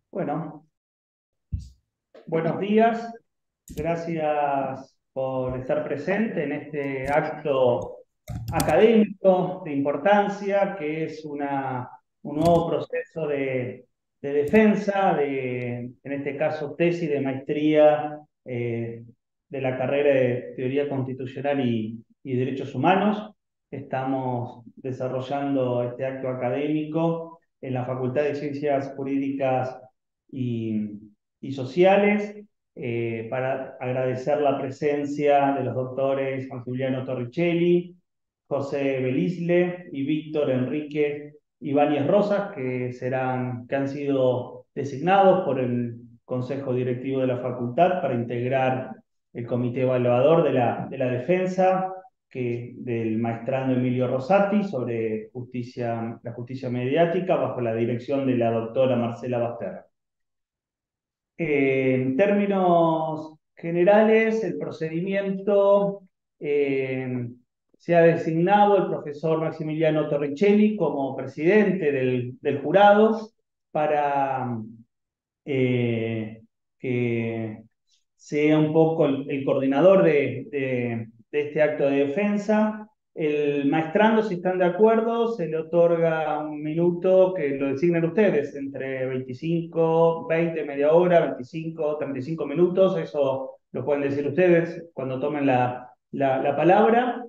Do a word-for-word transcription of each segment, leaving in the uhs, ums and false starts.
Bueno, buenos días. Gracias por estar presente en este acto académico de importancia, que es una, un nuevo proceso de, de defensa, de, en este caso, tesis de maestría eh, de la carrera de Teoría Constitucional y, y Derechos Humanos. Estamos desarrollando este acto académico en la Facultad de Ciencias Jurídicas y, y Sociales, eh, para agradecer la presencia de los doctores Maximiliano Torricelli, José Belisle y Víctor Enrique Ibáñez Rosas, que, serán, que han sido designados por el Consejo Directivo de la Facultad para integrar el comité evaluador de la, de la defensa que, del maestrando Emilio Rosati sobre justicia, la justicia mediática bajo la dirección de la doctora Marcela Basterra. Eh, en términos generales, el procedimiento eh, se ha designado el profesor Maximiliano Torricelli como presidente del, del jurado para eh, que sea un poco el, el coordinador de, de, de este acto de defensa. El maestrando, si están de acuerdo, se le otorga un minuto que lo designen ustedes, entre veinticinco, veinte, media hora, veinticinco, treinta y cinco minutos, eso lo pueden decir ustedes cuando tomen la, la, la palabra,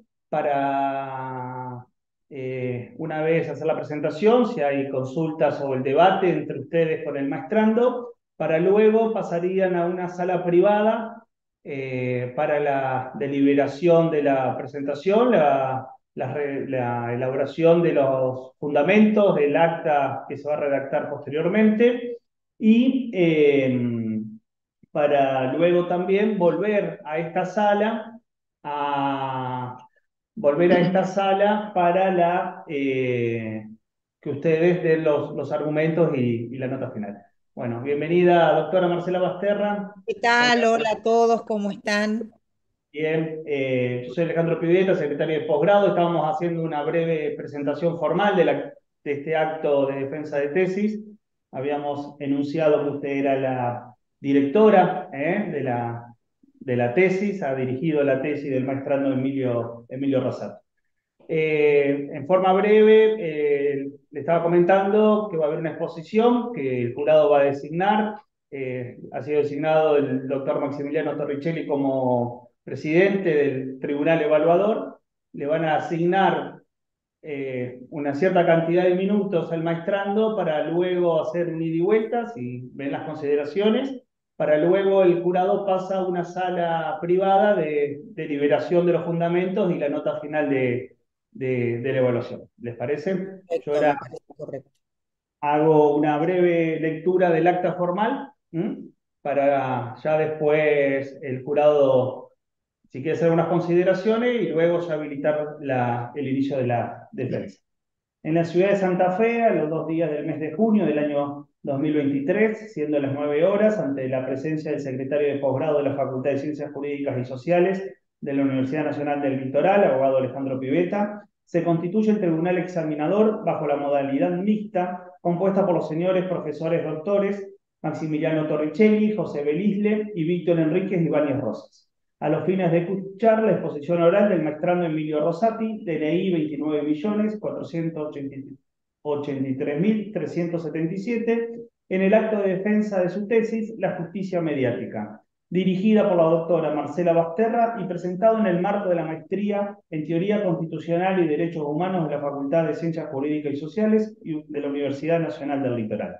para eh, una vez hacer la presentación, si hay consultas o el debate entre ustedes con el maestrando, para luego pasarían a una sala privada eh, para la deliberación de la presentación, la, la, la elaboración de los fundamentos del acta que se va a redactar posteriormente y eh, para luego también volver a esta sala a volver a esta sala para la eh, que ustedes den los, los argumentos y, y la nota final. Bueno, bienvenida, doctora Marcela Basterra. ¿Qué tal? Hola a todos, ¿cómo están? Bien, eh, yo soy Alejandro Piveta, secretario de posgrado. Estábamos haciendo una breve presentación formal de, la, de este acto de defensa de tesis. Habíamos enunciado que usted era la directora eh, de, la, de la tesis, ha dirigido la tesis del maestrando Emilio, Emilio Rosato. Eh, en forma breve, eh, le estaba comentando que va a haber una exposición que el jurado va a designar. Eh, ha sido designado el doctor Maximiliano Torricelli como presidente del tribunal evaluador. Le van a asignar eh, una cierta cantidad de minutos al maestrando para luego hacer un ida y vuelta, si ven las consideraciones. Para luego el jurado pasa a una sala privada de deliberación de los fundamentos y la nota final de, de, de la evaluación. ¿Les parece? Yo Perfecto, ahora me parece correcto. hago una breve lectura del acta formal, ¿m? Para ya después el jurado, si quiere hacer unas consideraciones, y luego ya habilitar la, el inicio de la defensa. En la ciudad de Santa Fe, a los dos días del mes de junio del año dos mil veintitrés, siendo las nueve horas, ante la presencia del secretario de posgrado de la Facultad de Ciencias Jurídicas y Sociales de la Universidad Nacional del Litoral, abogado Alejandro Piveta, se constituye el tribunal examinador bajo la modalidad mixta, compuesta por los señores profesores doctores Maximiliano Torricelli, José Belisle y Víctor Enríquez Ibáñez Rosas, a los fines de escuchar la exposición oral del maestrando Emilio Rosati, D N I veintinueve millones cuatrocientos ochenta y tres mil trescientos setenta y siete, en el acto de defensa de su tesis, La justicia mediática, dirigida por la doctora Marcela Basterra y presentado en el marco de la maestría en Teoría Constitucional y Derechos Humanos de la Facultad de Ciencias Jurídicas y Sociales de la Universidad Nacional del Litoral.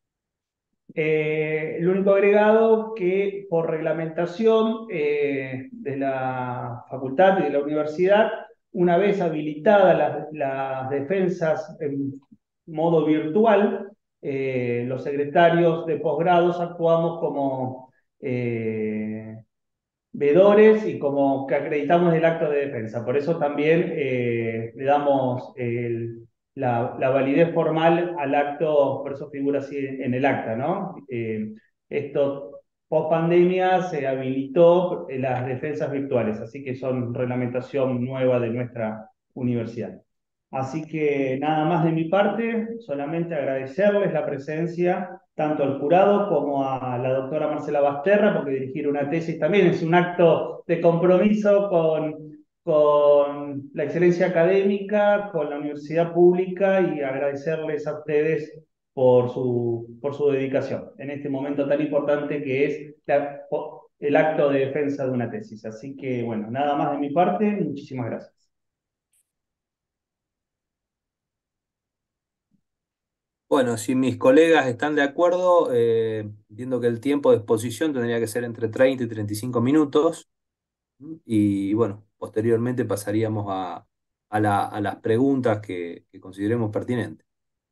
Eh, el único agregado que por reglamentación eh, de la facultad y de la universidad, una vez habilitadas las, las defensas en modo virtual, eh, los secretarios de posgrados actuamos como eh, vedores y como que acreditamos el acto de defensa. Por eso también eh, le damos el, la, la, validez formal al acto, por eso figura así en el acta, ¿no? Eh, esto, post pandemia, se habilitó las defensas virtuales, así que son reglamentación nueva de nuestra universidad. Así que nada más de mi parte, solamente agradecerles la presencia tanto al jurado como a la doctora Marcela Basterra, porque dirigir una tesis también es un acto de compromiso con, con la excelencia académica, con la universidad pública y agradecerles a ustedes por su, por su dedicación en este momento tan importante que es la, el acto de defensa de una tesis. Así que, bueno, nada más de mi parte, muchísimas gracias. Bueno, si mis colegas están de acuerdo, eh, entiendo que el tiempo de exposición tendría que ser entre treinta y treinta y cinco minutos. Y bueno, posteriormente pasaríamos a, a la- a las preguntas que, que consideremos pertinentes.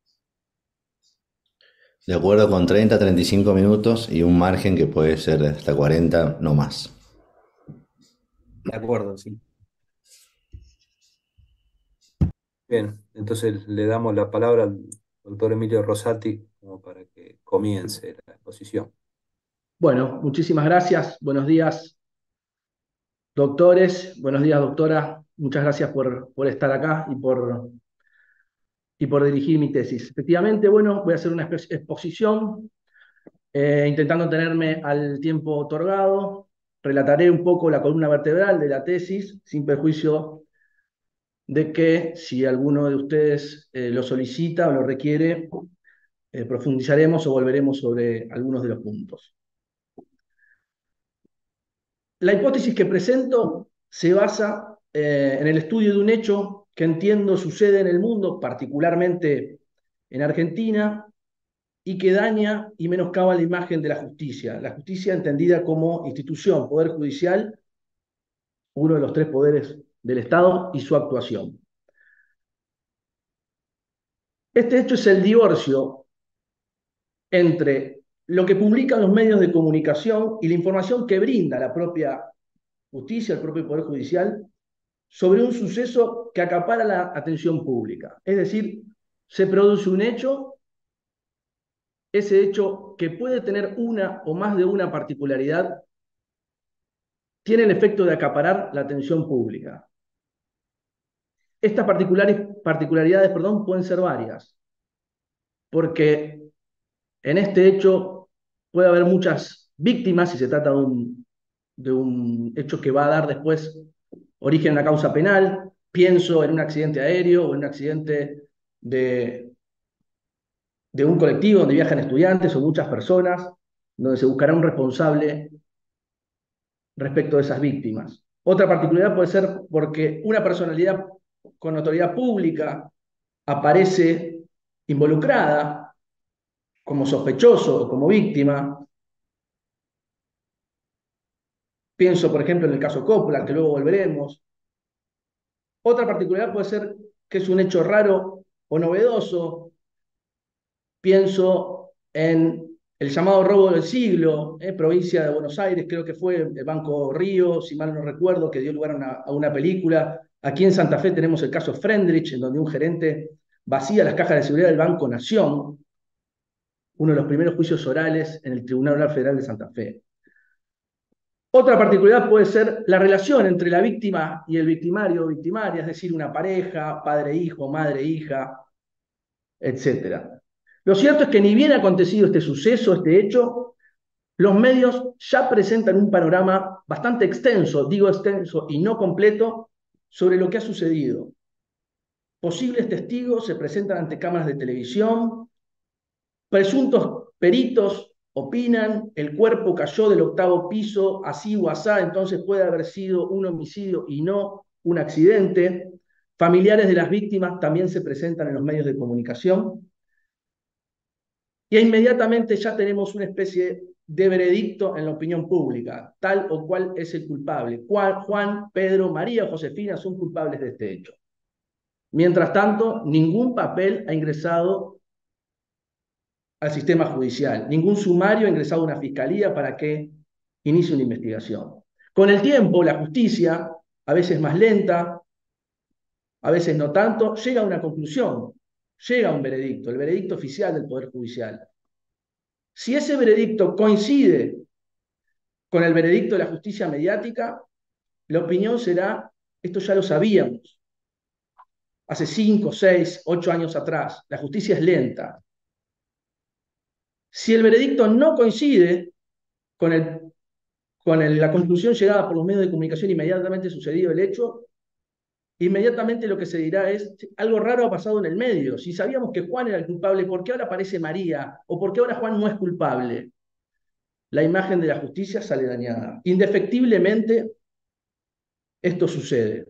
De acuerdo con treinta a treinta y cinco minutos y un margen que puede ser de hasta cuarenta, no más. De acuerdo, sí. Bien, entonces le damos la palabra al doctor Emilio Rosati como para que comience la exposición. Bueno, muchísimas gracias. Buenos días, doctores. Buenos días, doctora. Muchas gracias por, por estar acá y por, y por dirigir mi tesis. Efectivamente, bueno, voy a hacer una exposición eh, intentando tenerme al tiempo otorgado. Relataré un poco la columna vertebral de la tesis, sin perjuicio de que si alguno de ustedes eh, lo solicita o lo requiere, eh, profundizaremos o volveremos sobre algunos de los puntos. La hipótesis que presento se basa eh, en el estudio de un hecho que entiendo sucede en el mundo, particularmente en Argentina, y que daña y menoscaba la imagen de la justicia. La justicia entendida como institución, poder judicial, uno de los tres poderes del Estado y su actuación. Este hecho es el divorcio entre lo que publican los medios de comunicación y la información que brinda la propia justicia, el propio poder judicial, sobre un suceso que acapara la atención pública. Es decir, se produce un hecho, ese hecho que puede tener una o más de una particularidad, tiene el efecto de acaparar la atención pública. Estas particulares, particularidades perdón, pueden ser varias, porque en este hecho puede haber muchas víctimas si se trata de un, de un hecho que va a dar después origen a una causa penal. Pienso en un accidente aéreo o en un accidente de, de un colectivo donde viajan estudiantes o muchas personas, donde se buscará un responsable respecto de esas víctimas. Otra particularidad puede ser porque una personalidad con notoriedad pública aparece involucrada como sospechoso o como víctima. Pienso, por ejemplo, en el caso Coppola, al que luego volveremos. Otra particularidad puede ser que es un hecho raro o novedoso. Pienso en el llamado robo del siglo, eh, provincia de Buenos Aires, creo que fue el Banco Río, si mal no recuerdo, que dio lugar a una, a una película. Aquí en Santa Fe tenemos el caso Friendrich, en donde un gerente vacía las cajas de seguridad del Banco Nación, uno de los primeros juicios orales en el Tribunal Oral Federal de Santa Fe. Otra particularidad puede ser la relación entre la víctima y el victimario o victimaria, es decir, una pareja, padre-hijo, madre-hija, etcétera. Lo cierto es que ni bien ha acontecido este suceso, este hecho, los medios ya presentan un panorama bastante extenso, digo extenso y no completo, sobre lo que ha sucedido. Posibles testigos se presentan ante cámaras de televisión, presuntos peritos opinan, el cuerpo cayó del octavo piso, así o asá, entonces puede haber sido un homicidio y no un accidente. Familiares de las víctimas también se presentan en los medios de comunicación. Y inmediatamente ya tenemos una especie de veredicto en la opinión pública, tal o cual es el culpable. Juan, Pedro, María o Josefina son culpables de este hecho. Mientras tanto, ningún papel ha ingresado al sistema judicial, ningún sumario ha ingresado a una fiscalía para que inicie una investigación. Con el tiempo, la justicia, a veces más lenta, a veces no tanto, llega a una conclusión, llega a un veredicto, el veredicto oficial del Poder Judicial. Si ese veredicto coincide con el veredicto de la justicia mediática, la opinión será, esto ya lo sabíamos, hace cinco, seis, ocho años atrás, la justicia es lenta. Si el veredicto no coincide con, el, con el, la conclusión llegada por los medios de comunicación inmediatamente sucedido el hecho, inmediatamente lo que se dirá es, algo raro ha pasado en el medio. Si sabíamos que Juan era el culpable, ¿por qué ahora aparece María? ¿O por qué ahora Juan no es culpable? La imagen de la justicia sale dañada. Indefectiblemente, esto sucede.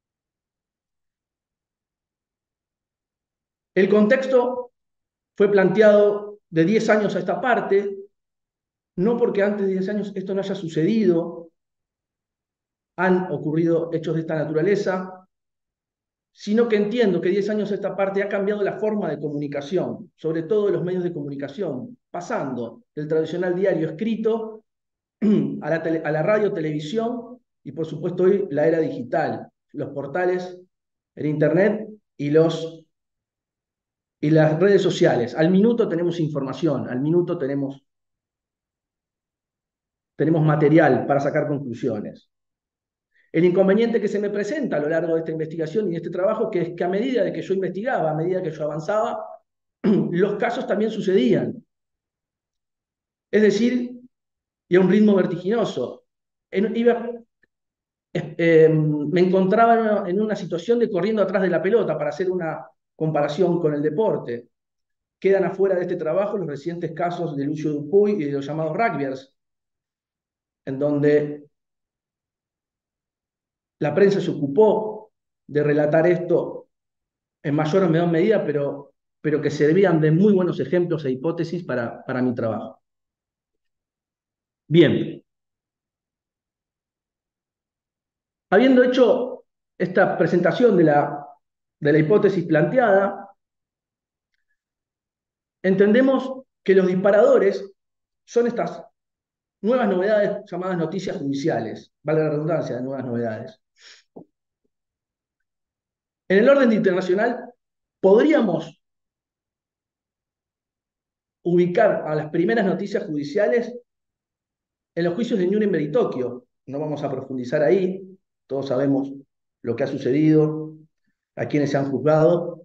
El contexto fue planteado de diez años a esta parte, no porque antes de diez años esto no haya sucedido, han ocurrido hechos de esta naturaleza, sino que entiendo que diez años a esta parte ha cambiado la forma de comunicación, sobre todo de los medios de comunicación, pasando del tradicional diario escrito a la, tele, a la radio, televisión y por supuesto hoy la era digital, los portales, el internet y, los, y las redes sociales. Al minuto tenemos información, al minuto tenemos, tenemos material para sacar conclusiones. El inconveniente que se me presenta a lo largo de esta investigación y de este trabajo, que es que a medida de que yo investigaba, a medida que yo avanzaba, los casos también sucedían. Es decir, y a un ritmo vertiginoso. En, iba, eh, me encontraba en una situación de corriendo atrás de la pelota, para hacer una comparación con el deporte. Quedan afuera de este trabajo los recientes casos de Lucio Dupuy y de los llamados rugbyers, en donde la prensa se ocupó de relatar esto en mayor o menor medida, pero, pero que servían de muy buenos ejemplos e hipótesis para, para mi trabajo. Bien. Habiendo hecho esta presentación de la, de la hipótesis planteada, entendemos que los disparadores son estas nuevas novedades llamadas noticias judiciales, valga la redundancia de nuevas novedades. En el orden internacional, podríamos ubicar a las primeras noticias judiciales en los juicios de Nuremberg y Tokio. No vamos a profundizar ahí, todos sabemos lo que ha sucedido, a quienes se han juzgado,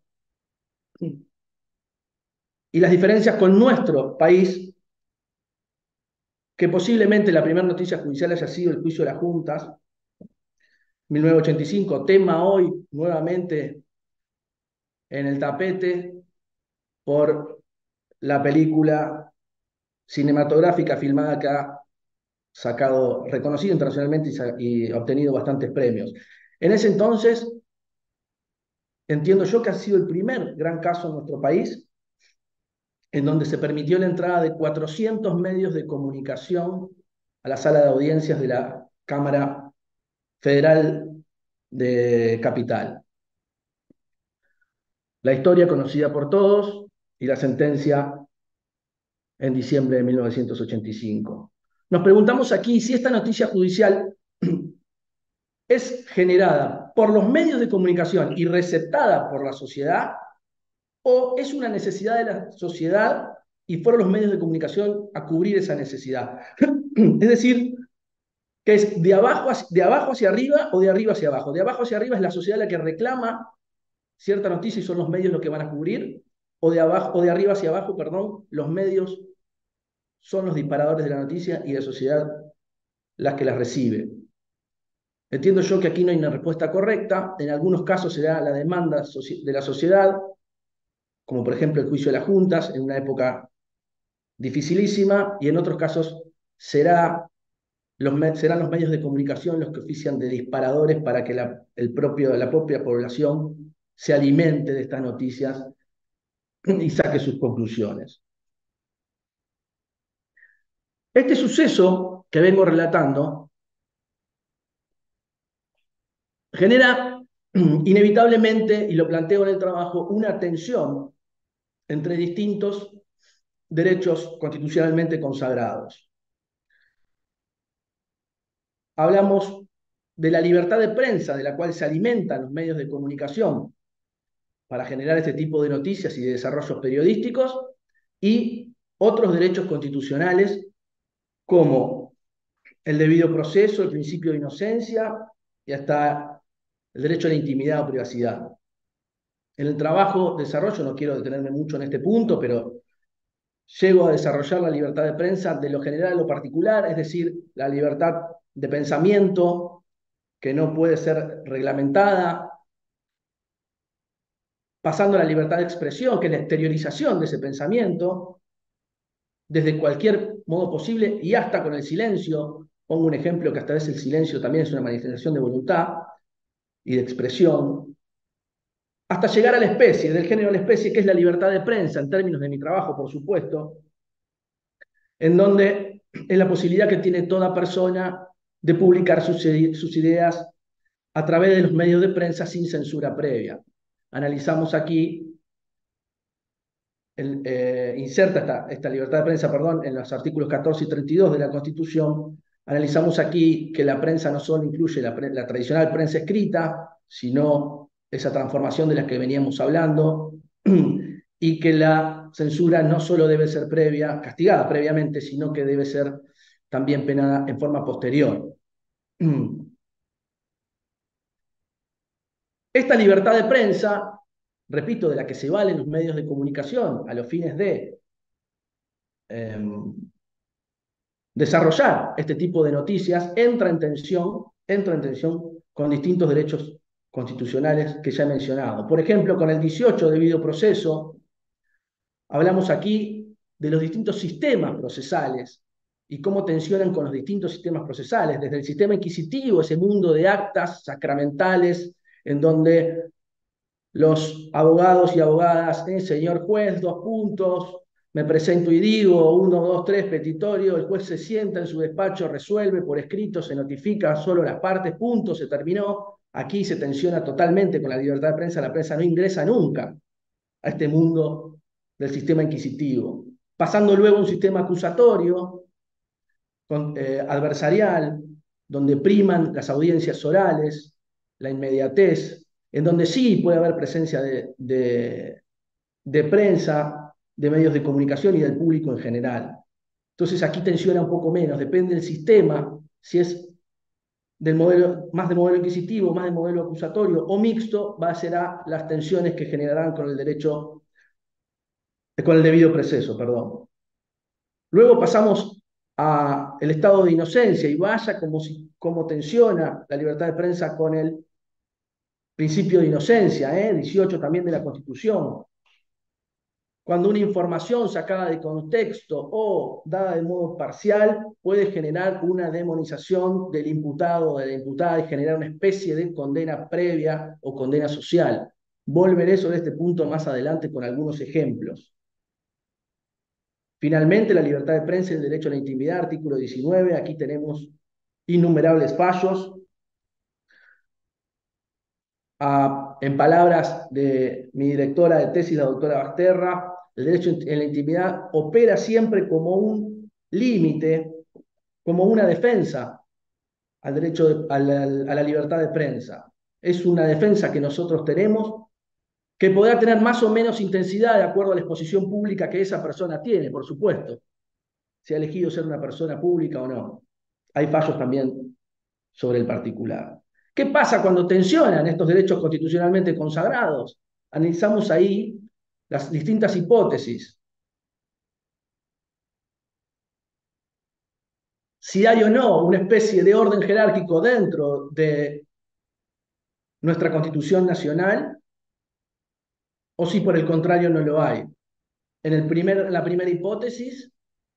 y las diferencias con nuestro país, que posiblemente la primera noticia judicial haya sido el juicio de las juntas, mil novecientos ochenta y cinco, tema hoy nuevamente en el tapete por la película cinematográfica filmada que ha sacado, reconocido internacionalmente y, y obtenido bastantes premios. En ese entonces, entiendo yo que ha sido el primer gran caso en nuestro país en donde se permitió la entrada de cuatrocientos medios de comunicación a la sala de audiencias de la Cámara Federal de Capital. La historia conocida por todos y la sentencia en diciembre de mil novecientos ochenta y cinco. Nos preguntamos aquí si esta noticia judicial es generada por los medios de comunicación y receptada por la sociedad, o es una necesidad de la sociedad y fueron los medios de comunicación a cubrir esa necesidad. Es decir, que es de abajo, hacia, de abajo hacia arriba o de arriba hacia abajo. De abajo hacia arriba es la sociedad la que reclama cierta noticia y son los medios los que van a cubrir, o de, abajo, o de arriba hacia abajo, perdón, los medios son los disparadores de la noticia y la sociedad las que las recibe. Entiendo yo que aquí no hay una respuesta correcta, en algunos casos será la demanda de la sociedad, como por ejemplo el juicio de las juntas, en una época dificilísima, y en otros casos será los, serán los medios de comunicación los que ofician de disparadores para que la, el propio, la propia población se alimente de estas noticias y saque sus conclusiones. Este suceso que vengo relatando genera inevitablemente, y lo planteo en el trabajo, una tensión entre distintos derechos constitucionalmente consagrados. Hablamos de la libertad de prensa, de la cual se alimentan los medios de comunicación para generar este tipo de noticias y de desarrollos periodísticos, y otros derechos constitucionales como el debido proceso, el principio de inocencia y hasta el derecho a la intimidad o privacidad. En el trabajo desarrollo, no quiero detenerme mucho en este punto, pero llego a desarrollar la libertad de prensa de lo general a lo particular, es decir, la libertad de pensamiento que no puede ser reglamentada, pasando a la libertad de expresión, que es la exteriorización de ese pensamiento, desde cualquier modo posible y hasta con el silencio. Pongo un ejemplo que hasta a veces el silencio también es una manifestación de voluntad y de expresión, hasta llegar a la especie, del género a la especie, que es la libertad de prensa, en términos de mi trabajo, por supuesto, en donde es la posibilidad que tiene toda persona de publicar sus, sus ideas a través de los medios de prensa sin censura previa. Analizamos aquí, el, eh, inserta esta, esta libertad de prensa, perdón, en los artículos catorce y treinta y dos de la Constitución. Analizamos aquí que la prensa no solo incluye la, la tradicional prensa escrita, sino esa transformación de la que veníamos hablando, y que la censura no solo debe ser previa, castigada previamente, sino que debe ser también penada en forma posterior. Esta libertad de prensa, repito, de la que se valen los medios de comunicación a los fines de eh, desarrollar este tipo de noticias, entra en tensión, entra en tensión con distintos derechos constitucionales que ya he mencionado. Por ejemplo, con el dieciocho, debido proceso, hablamos aquí de los distintos sistemas procesales y cómo tensionan con los distintos sistemas procesales, desde el sistema inquisitivo, ese mundo de actas sacramentales, en donde los abogados y abogadas, eh, señor juez, dos puntos, me presento y digo, uno, dos, tres, petitorio, el juez se sienta en su despacho, resuelve por escrito, se notifica solo las partes, punto, se terminó. Aquí se tensiona totalmente con la libertad de prensa, la prensa no ingresa nunca a este mundo del sistema inquisitivo. Pasando luego a un sistema acusatorio, con, eh, adversarial, donde priman las audiencias orales, la inmediatez, en donde sí puede haber presencia de, de, de prensa, de medios de comunicación y del público en general. Entonces aquí tensiona un poco menos, depende del sistema, si es del modelo, más de modelo inquisitivo, más de modelo acusatorio o mixto, va a ser a las tensiones que generarán con el derecho, con el debido proceso, perdón. Luego pasamos al estado de inocencia y vaya como, si, como tensiona la libertad de prensa con el principio de inocencia, ¿eh? dieciocho también de la Constitución. Cuando una información sacada de contexto o dada de modo parcial puede generar una demonización del imputado o de la imputada y generar una especie de condena previa o condena social. Volveré sobre este punto más adelante con algunos ejemplos. Finalmente, la libertad de prensa y el derecho a la intimidad, artículo diecinueve. Aquí tenemos innumerables fallos. Ah, en palabras de mi directora de tesis, la doctora Basterra, el derecho en la intimidad opera siempre como un límite, como una defensa al derecho de, a, la, a la libertad de prensa. Es una defensa que nosotros tenemos, que podrá tener más o menos intensidad de acuerdo a la exposición pública que esa persona tiene, por supuesto, si ha elegido ser una persona pública o no. Hay fallos también sobre el particular. ¿Qué pasa cuando tensionan estos derechos constitucionalmente consagrados? Analizamos ahí las distintas hipótesis. Si hay o no una especie de orden jerárquico dentro de nuestra Constitución Nacional, o si por el contrario no lo hay. En el primer, la primera hipótesis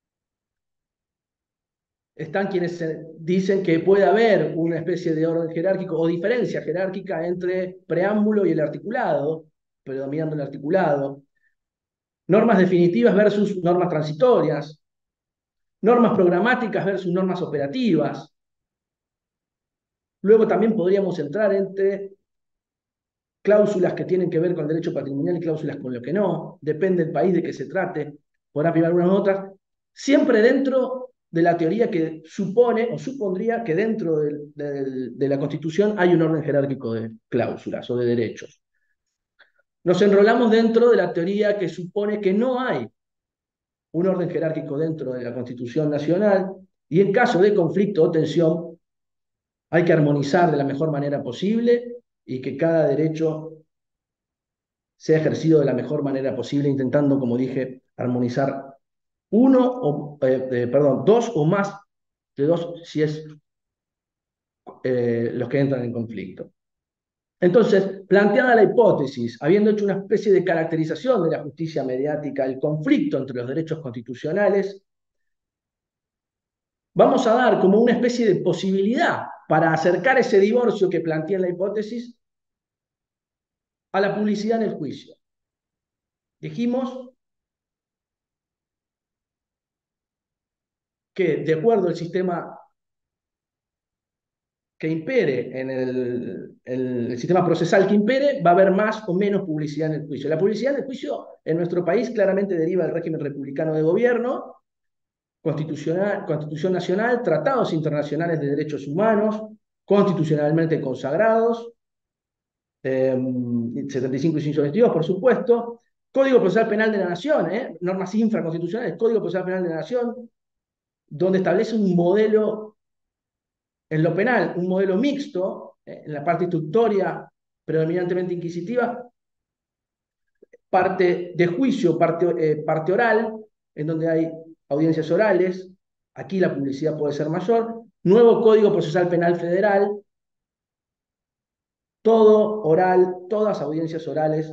están quienes dicen que puede haber una especie de orden jerárquico o diferencia jerárquica entre preámbulo y el articulado, predominando el articulado, normas definitivas versus normas transitorias, normas programáticas versus normas operativas. Luego también podríamos entrar entre cláusulas que tienen que ver con el derecho patrimonial y cláusulas con lo que no, depende del país de que se trate, podrá primar unas u otras, siempre dentro de la teoría que supone o supondría que dentro del, del, de la Constitución hay un orden jerárquico de cláusulas o de derechos. Nos enrolamos dentro de la teoría que supone que no hay un orden jerárquico dentro de la Constitución Nacional y en caso de conflicto o tensión hay que armonizar de la mejor manera posible y que cada derecho sea ejercido de la mejor manera posible, intentando, como dije, armonizar uno o, eh, eh, perdón, dos o más de dos si es eh, los que entran en conflicto. Entonces, planteada la hipótesis, habiendo hecho una especie de caracterización de la justicia mediática, el conflicto entre los derechos constitucionales, vamos a dar como una especie de posibilidad para acercar ese divorcio que plantea la hipótesis a la publicidad en el juicio. Dijimos que, de acuerdo al sistema que impere, en el, el, el sistema procesal que impere, va a haber más o menos publicidad en el juicio. La publicidad en el juicio en nuestro país claramente deriva del régimen republicano de gobierno, constitucional, Constitución Nacional, tratados internacionales de derechos humanos, constitucionalmente consagrados, eh, setenta y cinco y ciento veintidós, por supuesto, Código Procesal Penal de la Nación, eh, normas infraconstitucionales, Código Procesal Penal de la Nación, donde establece un modelo en lo penal, un modelo mixto, eh, en la parte instructoria predominantemente inquisitiva, parte de juicio, parte, eh, parte oral, en donde hay audiencias orales, aquí la publicidad puede ser mayor, nuevo Código Procesal Penal Federal, todo oral, todas audiencias orales,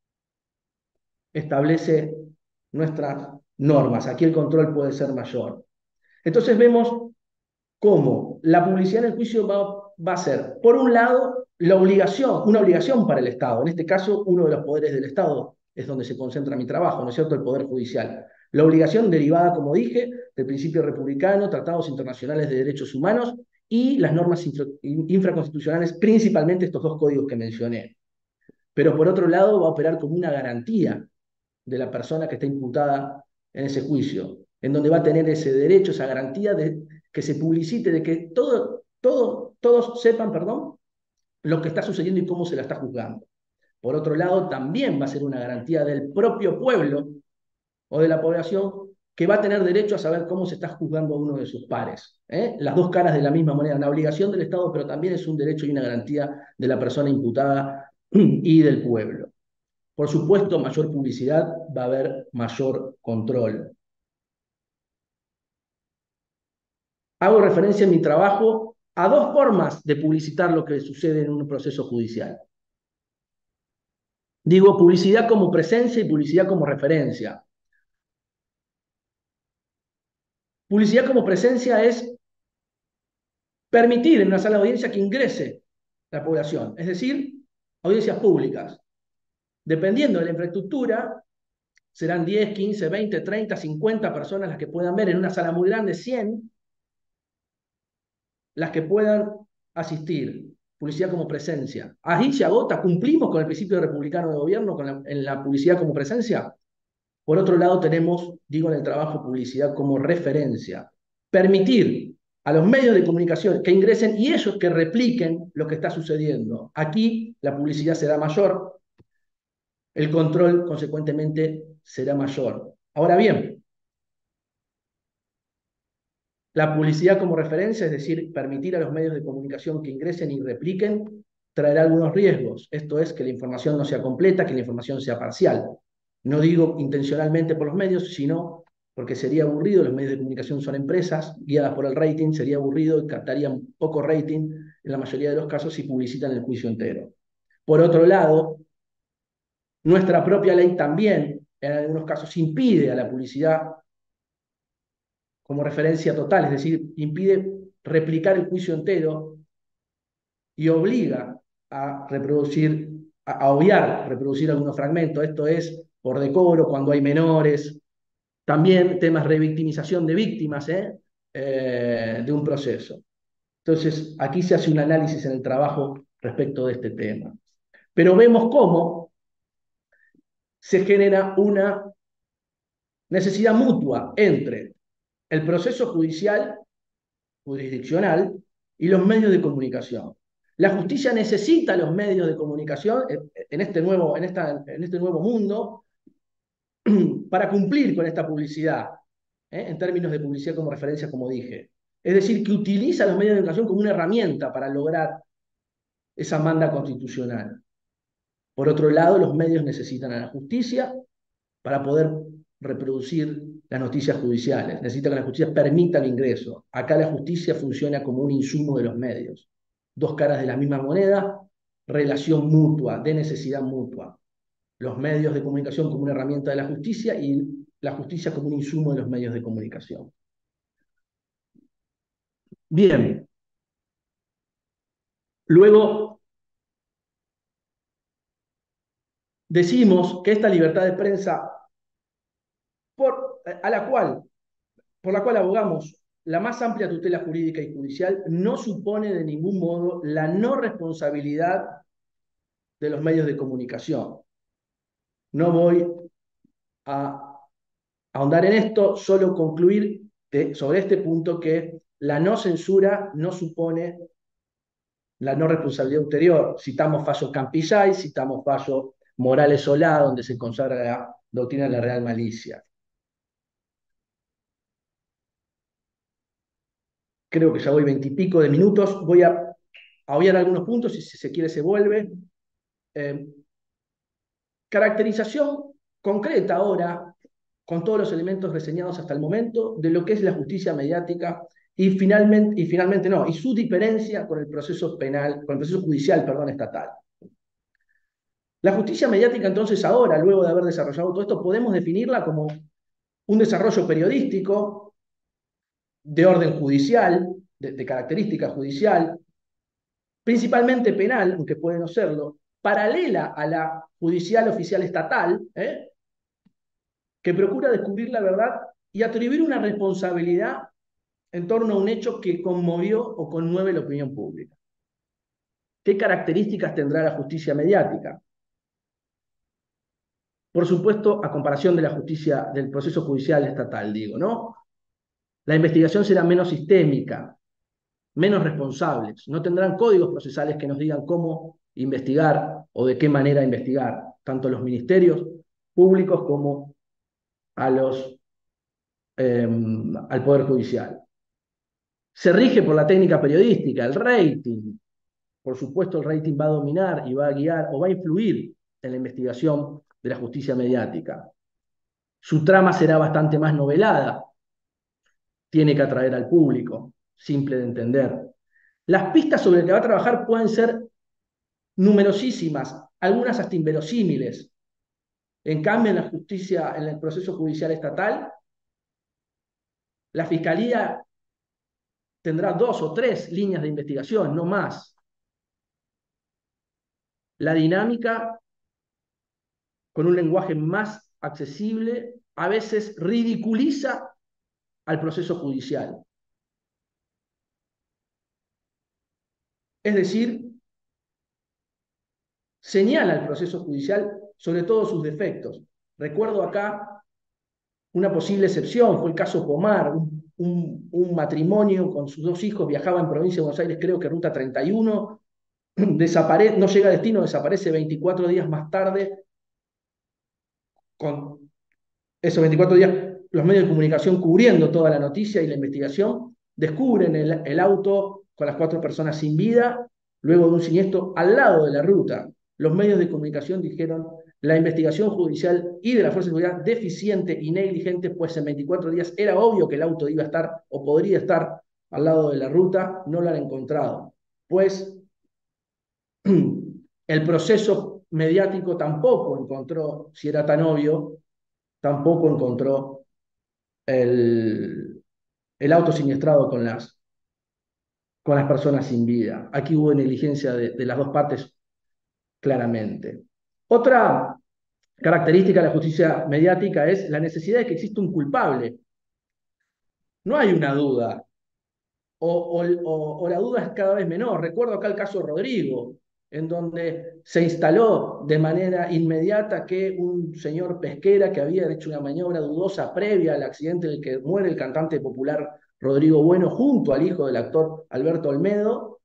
establece nuestras normas, aquí el control puede ser mayor. Entonces vemos cómo la publicidad en el juicio va, va a ser, por un lado, la obligación, una obligación para el Estado, en este caso uno de los poderes del Estado es donde se concentra mi trabajo, ¿no es cierto?, el Poder Judicial. La obligación derivada, como dije, del principio republicano, tratados internacionales de derechos humanos y las normas infra, infraconstitucionales, principalmente estos dos códigos que mencioné. Pero por otro lado va a operar como una garantía de la persona que está imputada en ese juicio, en donde va a tener ese derecho, esa garantía de que se publicite, de que todo, todo, todos sepan, perdón, lo que está sucediendo y cómo se la está juzgando. Por otro lado, también va a ser una garantía del propio pueblo o de la población que va a tener derecho a saber cómo se está juzgando a uno de sus pares. ¿eh? Las dos caras de la misma moneda, una obligación del Estado, pero también es un derecho y una garantía de la persona imputada y del pueblo. Por supuesto, mayor publicidad, va a haber mayor control. Hago referencia en mi trabajo a dos formas de publicitar lo que sucede en un proceso judicial. Digo publicidad como presencia y publicidad como referencia. Publicidad como presencia es permitir en una sala de audiencia que ingrese la población, es decir, audiencias públicas. Dependiendo de la infraestructura, serán diez, quince, veinte, treinta, cincuenta personas las que puedan ver en una sala muy grande, cien, las que puedan asistir. Publicidad como presencia. Ahí se agota, cumplimos con el principio republicano de gobierno con la, en la publicidad como presencia. Por otro lado tenemos, digo en el trabajo, publicidad como referencia. Permitir a los medios de comunicación que ingresen y ellos que repliquen lo que está sucediendo. Aquí la publicidad será mayor, el control consecuentemente será mayor. Ahora bien, la publicidad como referencia, es decir, permitir a los medios de comunicación que ingresen y repliquen, traerá algunos riesgos. Esto es que la información no sea completa, que la información sea parcial. No digo intencionalmente por los medios, sino porque sería aburrido, los medios de comunicación son empresas guiadas por el rating, sería aburrido y captarían poco rating en la mayoría de los casos si publicitan el juicio entero. Por otro lado, nuestra propia ley también, en algunos casos, impide a la publicidad como referencia total, es decir, impide replicar el juicio entero y obliga a reproducir, a, a obviar, reproducir algunos fragmentos. Esto es por decoro, cuando hay menores, también temas de revictimización de víctimas ¿eh? Eh, de un proceso. Entonces, aquí se hace un análisis en el trabajo respecto de este tema. Pero vemos cómo se genera una necesidad mutua entre el proceso judicial, jurisdiccional, y los medios de comunicación. La justicia necesita los medios de comunicación en este nuevo, en esta, en este nuevo mundo para cumplir con esta publicidad, ¿eh? en términos de publicidad como referencia, como dije. Es decir, que utiliza los medios de comunicación como una herramienta para lograr esa manda constitucional. Por otro lado, los medios necesitan a la justicia para poder reproducir las noticias judiciales, necesita que la justicia permita el ingreso. Acá la justicia funciona como un insumo de los medios. Dos caras de la misma moneda, relación mutua, de necesidad mutua. Los medios de comunicación como una herramienta de la justicia y la justicia como un insumo de los medios de comunicación. Bien. Luego, decimos que esta libertad de prensa, por, a la cual, por la cual abogamos la más amplia tutela jurídica y judicial, no supone de ningún modo la no responsabilidad de los medios de comunicación. No voy a ahondar en esto, solo concluir de, sobre este punto que la no censura no supone la no responsabilidad ulterior. Citamos fallo Campillay, citamos fallo Morales Solá, donde se consagra la doctrina de la real malicia. Creo que ya voy veintipico de minutos. Voy a, a obviar algunos puntos y si se quiere se vuelve. Eh, caracterización concreta ahora, con todos los elementos reseñados hasta el momento, de lo que es la justicia mediática y finalmente, y finalmente no, y su diferencia con el proceso penal, con el proceso judicial, perdón, estatal. La justicia mediática, entonces, ahora, luego de haber desarrollado todo esto, podemos definirla como un desarrollo periodístico de orden judicial, de, de característica judicial, principalmente penal, aunque puede no serlo, paralela a la judicial oficial estatal, ¿eh? que procura descubrir la verdad y atribuir una responsabilidad en torno a un hecho que conmovió o conmueve la opinión pública. ¿Qué características tendrá la justicia mediática? Por supuesto, a comparación de la justicia, del proceso judicial estatal, digo, ¿no? La investigación será menos sistémica, menos responsables, no tendrán códigos procesales que nos digan cómo investigar o de qué manera investigar, tanto los ministerios públicos como a los, eh, al Poder Judicial. Se rige por la técnica periodística, el rating. Por supuesto, el rating va a dominar y va a guiar o va a influir en la investigación de la justicia mediática. Su trama será bastante más novelada, tiene que atraer al público, simple de entender. Las pistas sobre las que va a trabajar pueden ser numerosísimas, algunas hasta inverosímiles. En cambio, en la justicia, en el proceso judicial estatal, la Fiscalía tendrá dos o tres líneas de investigación, no más. La dinámica, con un lenguaje más accesible, a veces ridiculiza al proceso judicial. Es decir, señala el proceso judicial sobre todos sus defectos. Recuerdo acá una posible excepción, fue el caso Pomar, un, un, un matrimonio con sus dos hijos, viajaba en provincia de Buenos Aires, creo que ruta treinta y uno, desapare no llega a destino, desaparece veinticuatro días más tarde. Con esos veinticuatro días, los medios de comunicación cubriendo toda la noticia y la investigación, descubren el, el auto con las cuatro personas sin vida, luego de un siniestro al lado de la ruta. Los medios de comunicación dijeron: la investigación judicial y de la Fuerza de Seguridad deficiente y negligente, pues en veinticuatro días era obvio que el auto iba a estar o podría estar al lado de la ruta, no lo han encontrado. Pues el proceso mediático tampoco encontró, si era tan obvio, tampoco encontró el, el auto siniestrado con las, con las personas sin vida. Aquí hubo negligencia de, de las dos partes, claramente. Otra característica de la justicia mediática es la necesidad de que exista un culpable. No hay una duda, o, o, o, o la duda es cada vez menor. Recuerdo acá el caso Rodrigo, en donde se instaló de manera inmediata que un señor pesquera que había hecho una maniobra dudosa previa al accidente en el que muere el cantante popular Rodrigo Bueno junto al hijo del actor Alberto Olmedo,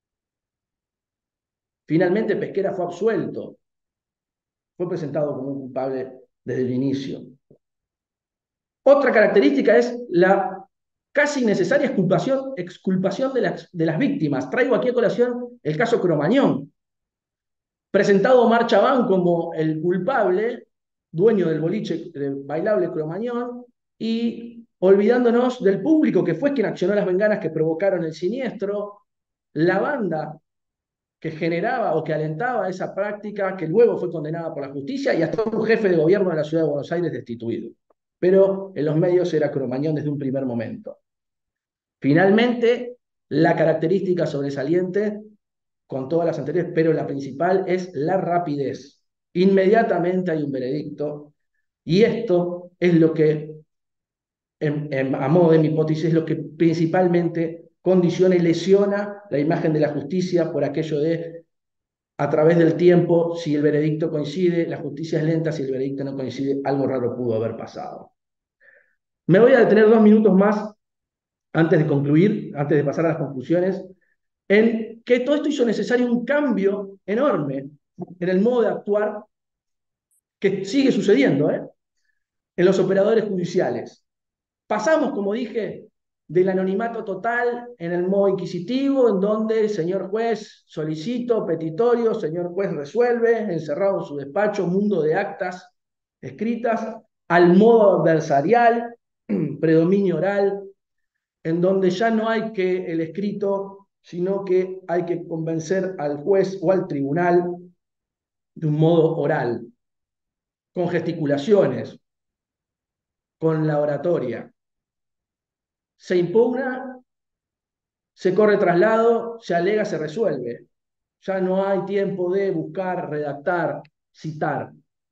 finalmente Pesquera fue absuelto, fue presentado como un culpable desde el inicio. Otra característica es la casi necesaria exculpación, exculpación de, las, de las víctimas. Traigo aquí a colación el caso Cromañón. Presentado Omar Chabán como el culpable, dueño del boliche del bailable Cromañón, y olvidándonos del público que fue quien accionó las benganas que provocaron el siniestro, la banda que generaba o que alentaba esa práctica, que luego fue condenada por la justicia, y hasta un jefe de gobierno de la ciudad de Buenos Aires destituido. Pero en los medios era Cromañón desde un primer momento. Finalmente, la característica sobresaliente, con todas las anteriores, pero la principal es la rapidez. Inmediatamente hay un veredicto, y esto es lo que, en, en, a modo de mi hipótesis, es lo que principalmente condiciona y lesiona la imagen de la justicia por aquello de, a través del tiempo, si el veredicto coincide, la justicia es lenta, si el veredicto no coincide, algo raro pudo haber pasado. Me voy a detener dos minutos más antes de concluir, antes de pasar a las conclusiones, en que todo esto hizo necesario un cambio enorme en el modo de actuar que sigue sucediendo, ¿eh? en los operadores judiciales. Pasamos, como dije, del anonimato total en el modo inquisitivo, en donde señor juez solicito, petitorio, señor juez resuelve, encerrado en su despacho, mundo de actas escritas, al modo adversarial, predominio oral, en donde ya no hay que el escrito, sino que hay que convencer al juez o al tribunal de un modo oral, con gesticulaciones, con la oratoria. Se impugna, se corre traslado, se alega, se resuelve. Ya no hay tiempo de buscar, redactar, citar.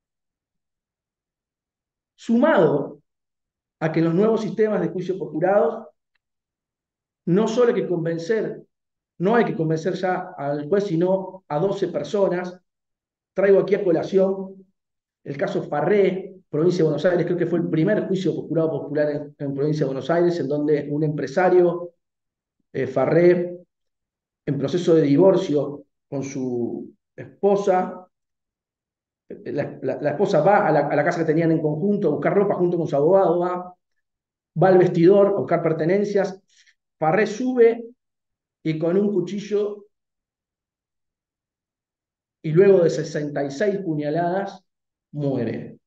Sumado a que en los nuevos sistemas de juicio por jurados no solo hay que convencer, no hay que convencer ya al juez, sino a doce personas. Traigo aquí a colación el caso Farré, provincia de Buenos Aires, creo que fue el primer juicio por jurado popular en, en provincia de Buenos Aires, en donde un empresario, eh, Farré, en proceso de divorcio con su esposa, la, la, la esposa va a la, a la casa que tenían en conjunto a buscar ropa junto con su abogado, va, va al vestidor a buscar pertenencias, Farré sube y con un cuchillo, y luego de sesenta y seis puñaladas, muere.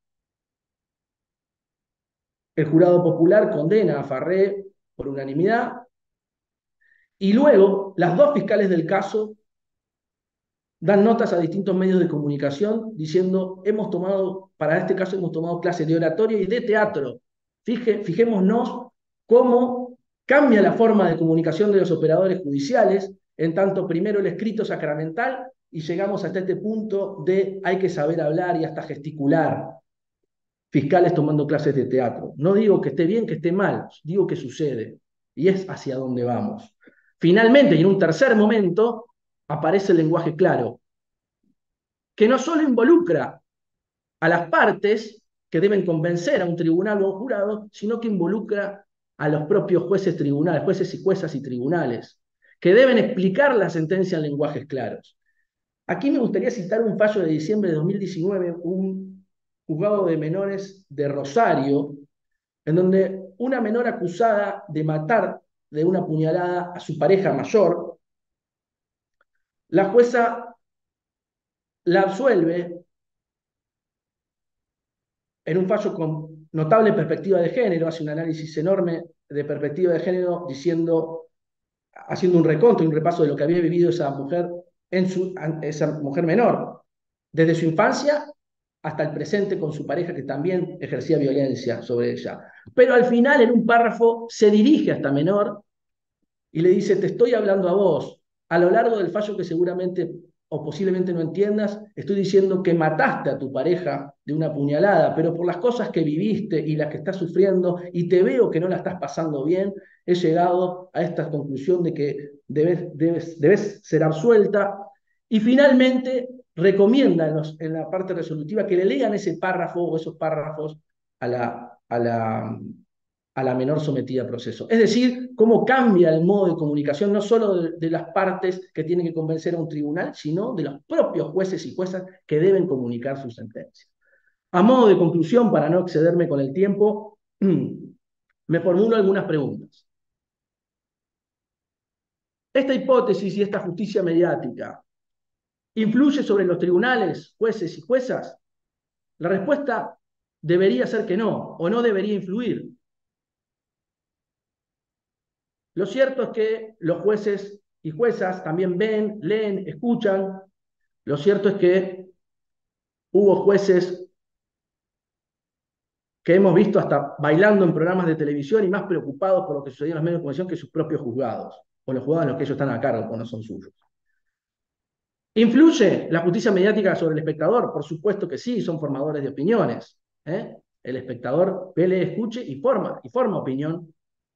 El jurado popular condena a Farré por unanimidad, y luego las dos fiscales del caso dan notas a distintos medios de comunicación diciendo, hemos tomado, para este caso hemos tomado clases de oratoria y de teatro. Fije, fijémonos cómo cambia la forma de comunicación de los operadores judiciales, en tanto primero el escrito sacramental, y llegamos hasta este punto de hay que saber hablar y hasta gesticular. Fiscales tomando clases de teatro. No digo que esté bien, que esté mal, digo que sucede, y es hacia donde vamos. Finalmente, y en un tercer momento, aparece el lenguaje claro, que no solo involucra a las partes que deben convencer a un tribunal o a un jurado, sino que involucra a los propios jueces tribunales, jueces y juezas y tribunales, que deben explicar la sentencia en lenguajes claros. Aquí me gustaría citar un fallo de diciembre de dos mil diecinueve, un juzgado de menores de Rosario, en donde una menor acusada de matar de una puñalada a su pareja mayor, la jueza la absuelve en un fallo con notable perspectiva de género, hace un análisis enorme de perspectiva de género, diciendo, haciendo un reconto y un repaso de lo que había vivido esa mujer, en su, esa mujer menor, desde su infancia hasta el presente con su pareja, que también ejercía violencia sobre ella. Pero al final, en un párrafo, se dirige a esta menor y le dice, te estoy hablando a vos. A lo largo del fallo que seguramente o posiblemente no entiendas, estoy diciendo que mataste a tu pareja de una puñalada, pero por las cosas que viviste y las que estás sufriendo, y te veo que no la estás pasando bien, he llegado a esta conclusión de que debes, debes, debes ser absuelta. Y finalmente recomienda en, los, en la parte resolutiva que le lean ese párrafo o esos párrafos a la, a la, a la menor sometida a proceso. Es decir, cómo cambia el modo de comunicación, no solo de, de las partes que tienen que convencer a un tribunal, sino de los propios jueces y juezas que deben comunicar su sentencia. A modo de conclusión, para no excederme con el tiempo, me formulo algunas preguntas. ¿Esta hipótesis y esta justicia mediática influye sobre los tribunales, jueces y juezas? La respuesta debería ser que no, o no debería influir. Lo cierto es que los jueces y juezas también ven, leen, escuchan. Lo cierto es que hubo jueces que hemos visto hasta bailando en programas de televisión y más preocupados por lo que sucedió en los medios de comunicación que sus propios juzgados, o los juzgados en los que ellos están a cargo, cuando no son suyos. ¿Influye la justicia mediática sobre el espectador? Por supuesto que sí, son formadores de opiniones. ¿eh? El espectador ve, lee, escuche y forma, y forma opinión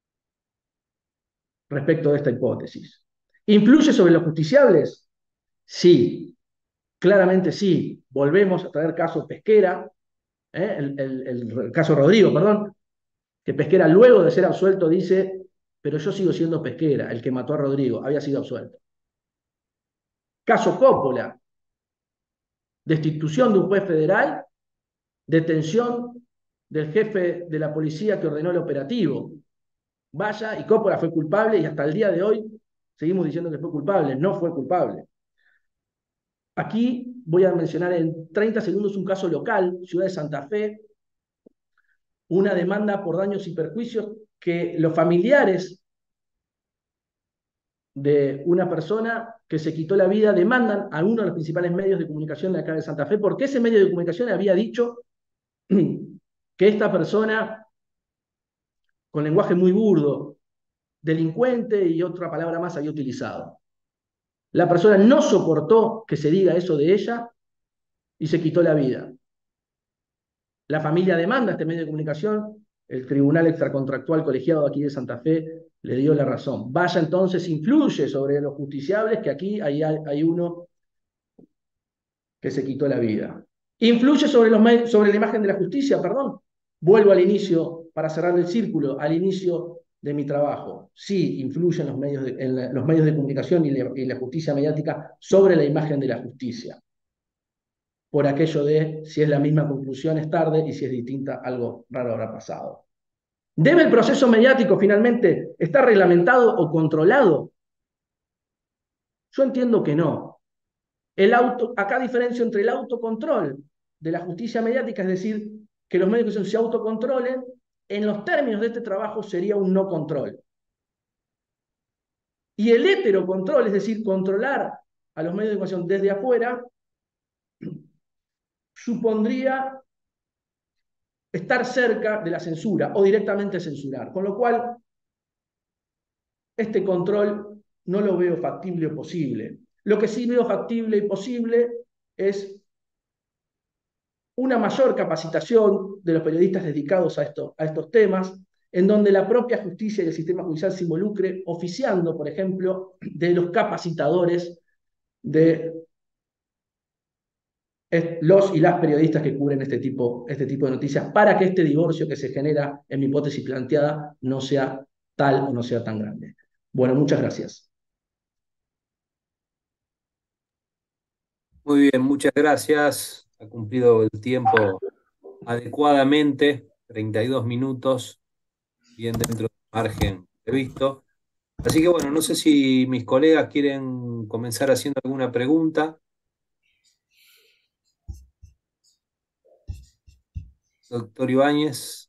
respecto de esta hipótesis. ¿Influye sobre los justiciables? Sí, claramente sí. Volvemos a traer caso Pesquera, ¿eh? el, el, el caso Rodrigo, perdón, que Pesquera luego de ser absuelto dice, pero yo sigo siendo Pesquera, el que mató a Rodrigo, había sido absuelto. Caso Coppola, destitución de un juez federal, detención del jefe de la policía que ordenó el operativo. Vaya, y Coppola fue culpable y hasta el día de hoy seguimos diciendo que fue culpable, no fue culpable. Aquí voy a mencionar en treinta segundos un caso local, Ciudad de Santa Fe, una demanda por daños y perjuicios que los familiares de una persona que se quitó la vida demandan a uno de los principales medios de comunicación de acá de Santa Fe, porque ese medio de comunicación había dicho que esta persona, con lenguaje muy burdo, delincuente y otra palabra más había utilizado. La persona no soportó que se diga eso de ella y se quitó la vida. La familia demanda a este medio de comunicación, el Tribunal Extracontractual Colegiado aquí de Santa Fe le dio la razón. Vaya entonces, influye sobre los justiciables, que aquí hay, hay uno que se quitó la vida. Influye sobre, los, sobre la imagen de la justicia, perdón. Vuelvo al inicio, para cerrar el círculo, al inicio de mi trabajo. Sí, influyen los medios de, en la, los medios de comunicación y, le, y la justicia mediática sobre la imagen de la justicia. Por aquello de si es la misma conclusión es tarde y si es distinta algo raro habrá pasado. ¿Debe el proceso mediático finalmente estar reglamentado o controlado? Yo entiendo que no. El auto, acá diferencio entre el autocontrol de la justicia mediática, es decir, que los medios se autocontrolen, en los términos de este trabajo sería un no control. Y el heterocontrol, es decir, controlar a los medios de comunicación desde afuera, supondría estar cerca de la censura o directamente censurar. Con lo cual, este control no lo veo factible o posible. Lo que sí veo factible y posible es una mayor capacitación de los periodistas dedicados a, esto, a estos temas, en donde la propia justicia y el sistema judicial se involucre oficiando, por ejemplo, de los capacitadores de los y las periodistas que cubren este tipo, este tipo de noticias, para que este divorcio que se genera, en mi hipótesis planteada, no sea tal o no sea tan grande. Bueno, muchas gracias. Muy bien, muchas gracias. Ha cumplido el tiempo adecuadamente, treinta y dos minutos, bien dentro del margen previsto. Así que bueno, no sé si mis colegas quieren comenzar haciendo alguna pregunta. Doctor Ibáñez.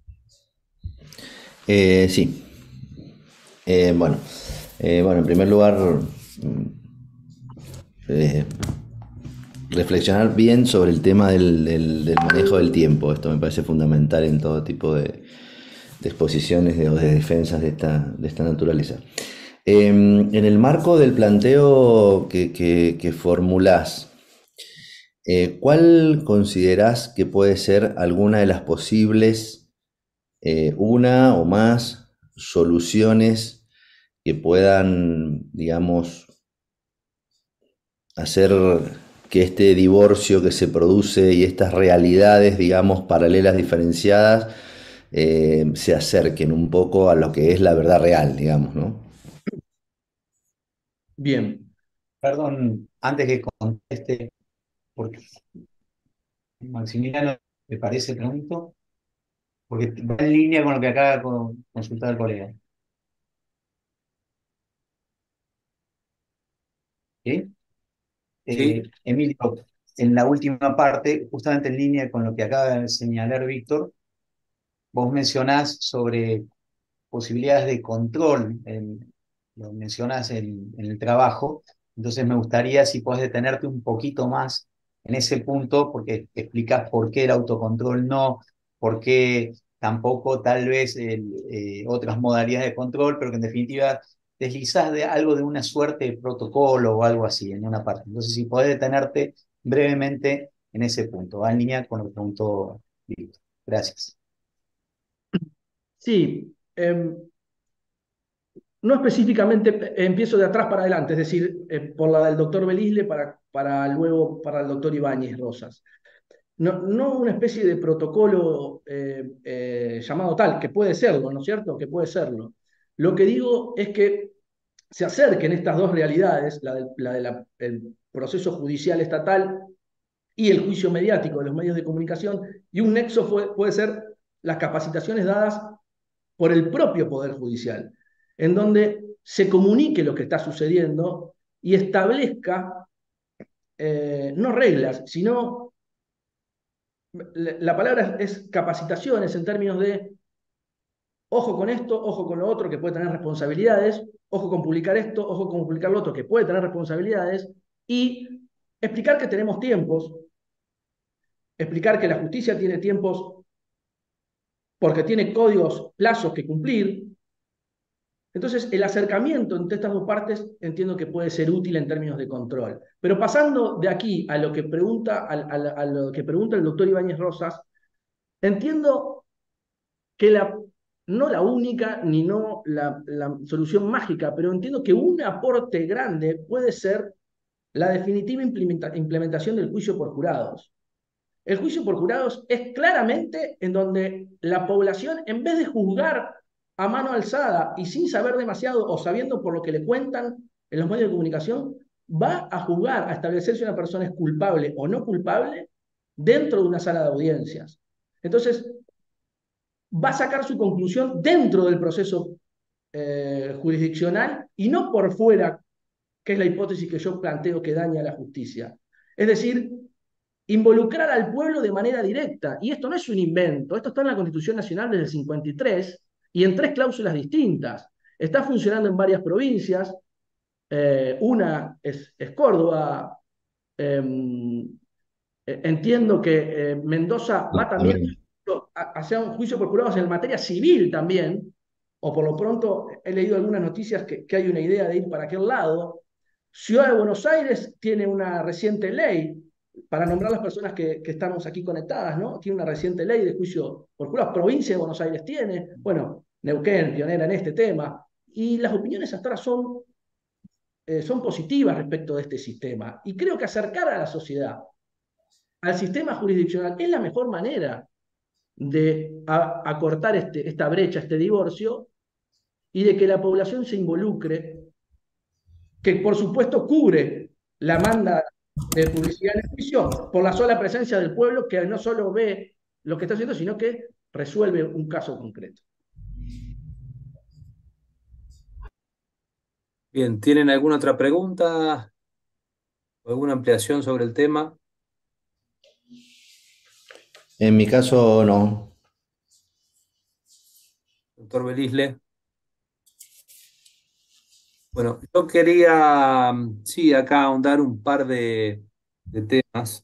Eh, sí. Eh, bueno, eh, bueno, en primer lugar, eh, reflexionar bien sobre el tema del, del, del manejo del tiempo. Esto me parece fundamental en todo tipo de, de exposiciones o de, de defensas de esta, de esta naturaleza. Eh, en el marco del planteo que, que, que formulás, eh, ¿cuál considerás que puede ser alguna de las posibles, eh, una o más soluciones que puedan, digamos, hacer que este divorcio que se produce y estas realidades, digamos, paralelas, diferenciadas, eh, se acerquen un poco a lo que es la verdad real, digamos, ¿no? Bien. Perdón, antes que conteste, porque Maximiliano, ¿me parece pregunto? Porque va en línea con lo que acaba de consultar el colega. ¿Sí? Sí. Eh, Emilio, en la última parte, justamente en línea con lo que acaba de señalar Víctor, vos mencionás sobre posibilidades de control, en- lo mencionás en, en el trabajo, entonces me gustaría si podés detenerte un poquito más en ese punto, porque explicás por qué el autocontrol no, por qué tampoco tal vez el, eh, otras modalidades de control, pero que en definitiva deslizás de algo de una suerte de protocolo o algo así en una parte. Entonces si podés detenerte brevemente en ese punto, va en línea con lo que preguntó Víctor. Gracias. Sí, em, no específicamente, eh, empiezo de atrás para adelante, es decir, eh, por la del doctor Belisle para, para luego para el doctor Ibáñez Rosas. No, no una especie de protocolo eh, eh, llamado tal, que puede serlo, ¿no es cierto? Que puede serlo. Lo que digo es que se acerquen estas dos realidades, la del la de la- el proceso judicial estatal y el juicio mediático de los medios de comunicación, y un nexo fue- puede ser las capacitaciones dadas por el propio Poder Judicial, en donde se comunique lo que está sucediendo y establezca eh, no reglas, sino la, la palabra es capacitaciones en términos de ojo con esto, ojo con lo otro que puede tener responsabilidades, ojo con publicar esto, ojo con publicar lo otro que puede tener responsabilidades, y explicar que tenemos tiempos, explicar que la justicia tiene tiempos porque tiene códigos, plazos que cumplir. Entonces, el acercamiento entre estas dos partes entiendo que puede ser útil en términos de control. Pero pasando de aquí a lo que pregunta, a, a- a lo que pregunta el doctor Ibáñez Rosas, entiendo que la, no la única ni no la, la solución mágica, pero entiendo que un aporte grande puede ser la definitiva implementa- implementación del juicio por jurados. El juicio por jurados es claramente en donde la población, en vez de juzgar a mano alzada y sin saber demasiado o sabiendo por lo que le cuentan en los medios de comunicación, va a juzgar, a establecer si una persona es culpable o no culpable dentro de una sala de audiencias. Entonces, va a sacar su conclusión dentro del proceso eh, jurisdiccional y no por fuera, que es la hipótesis que yo planteo que daña a la justicia. Es decir, involucrar al pueblo de manera directa. Y esto no es un invento, esto está en la Constitución Nacional desde el cincuenta y tres y en tres cláusulas distintas. Está funcionando en varias provincias, eh, una es, es Córdoba, eh, entiendo que eh, Mendoza va también Amén. hacia un juicio por jurados en materia civil también, o por lo pronto he leído algunas noticias que, que hay una idea de ir para aquel lado. Ciudad de Buenos Aires tiene una reciente ley, para nombrar las personas que, que estamos aquí conectadas, ¿no? Tiene una reciente ley de juicio por jurados, provincia de Buenos Aires tiene, bueno, Neuquén, pionera en este tema, y las opiniones hasta ahora son, eh, son positivas respecto de este sistema. Y creo que acercar a la sociedad al sistema jurisdiccional es la mejor manera de a- acortar este, esta brecha, este divorcio, y de que la población se involucre, que por supuesto cubre la manda de publicidad en el juicio por la sola presencia del pueblo que no solo ve lo que está haciendo, sino que resuelve un caso concreto. Bien, ¿tienen alguna otra pregunta o alguna ampliación sobre el tema? En mi caso, no. Doctor Belisle. Bueno, yo quería, mm, sí, acá ahondar un par de, de temas.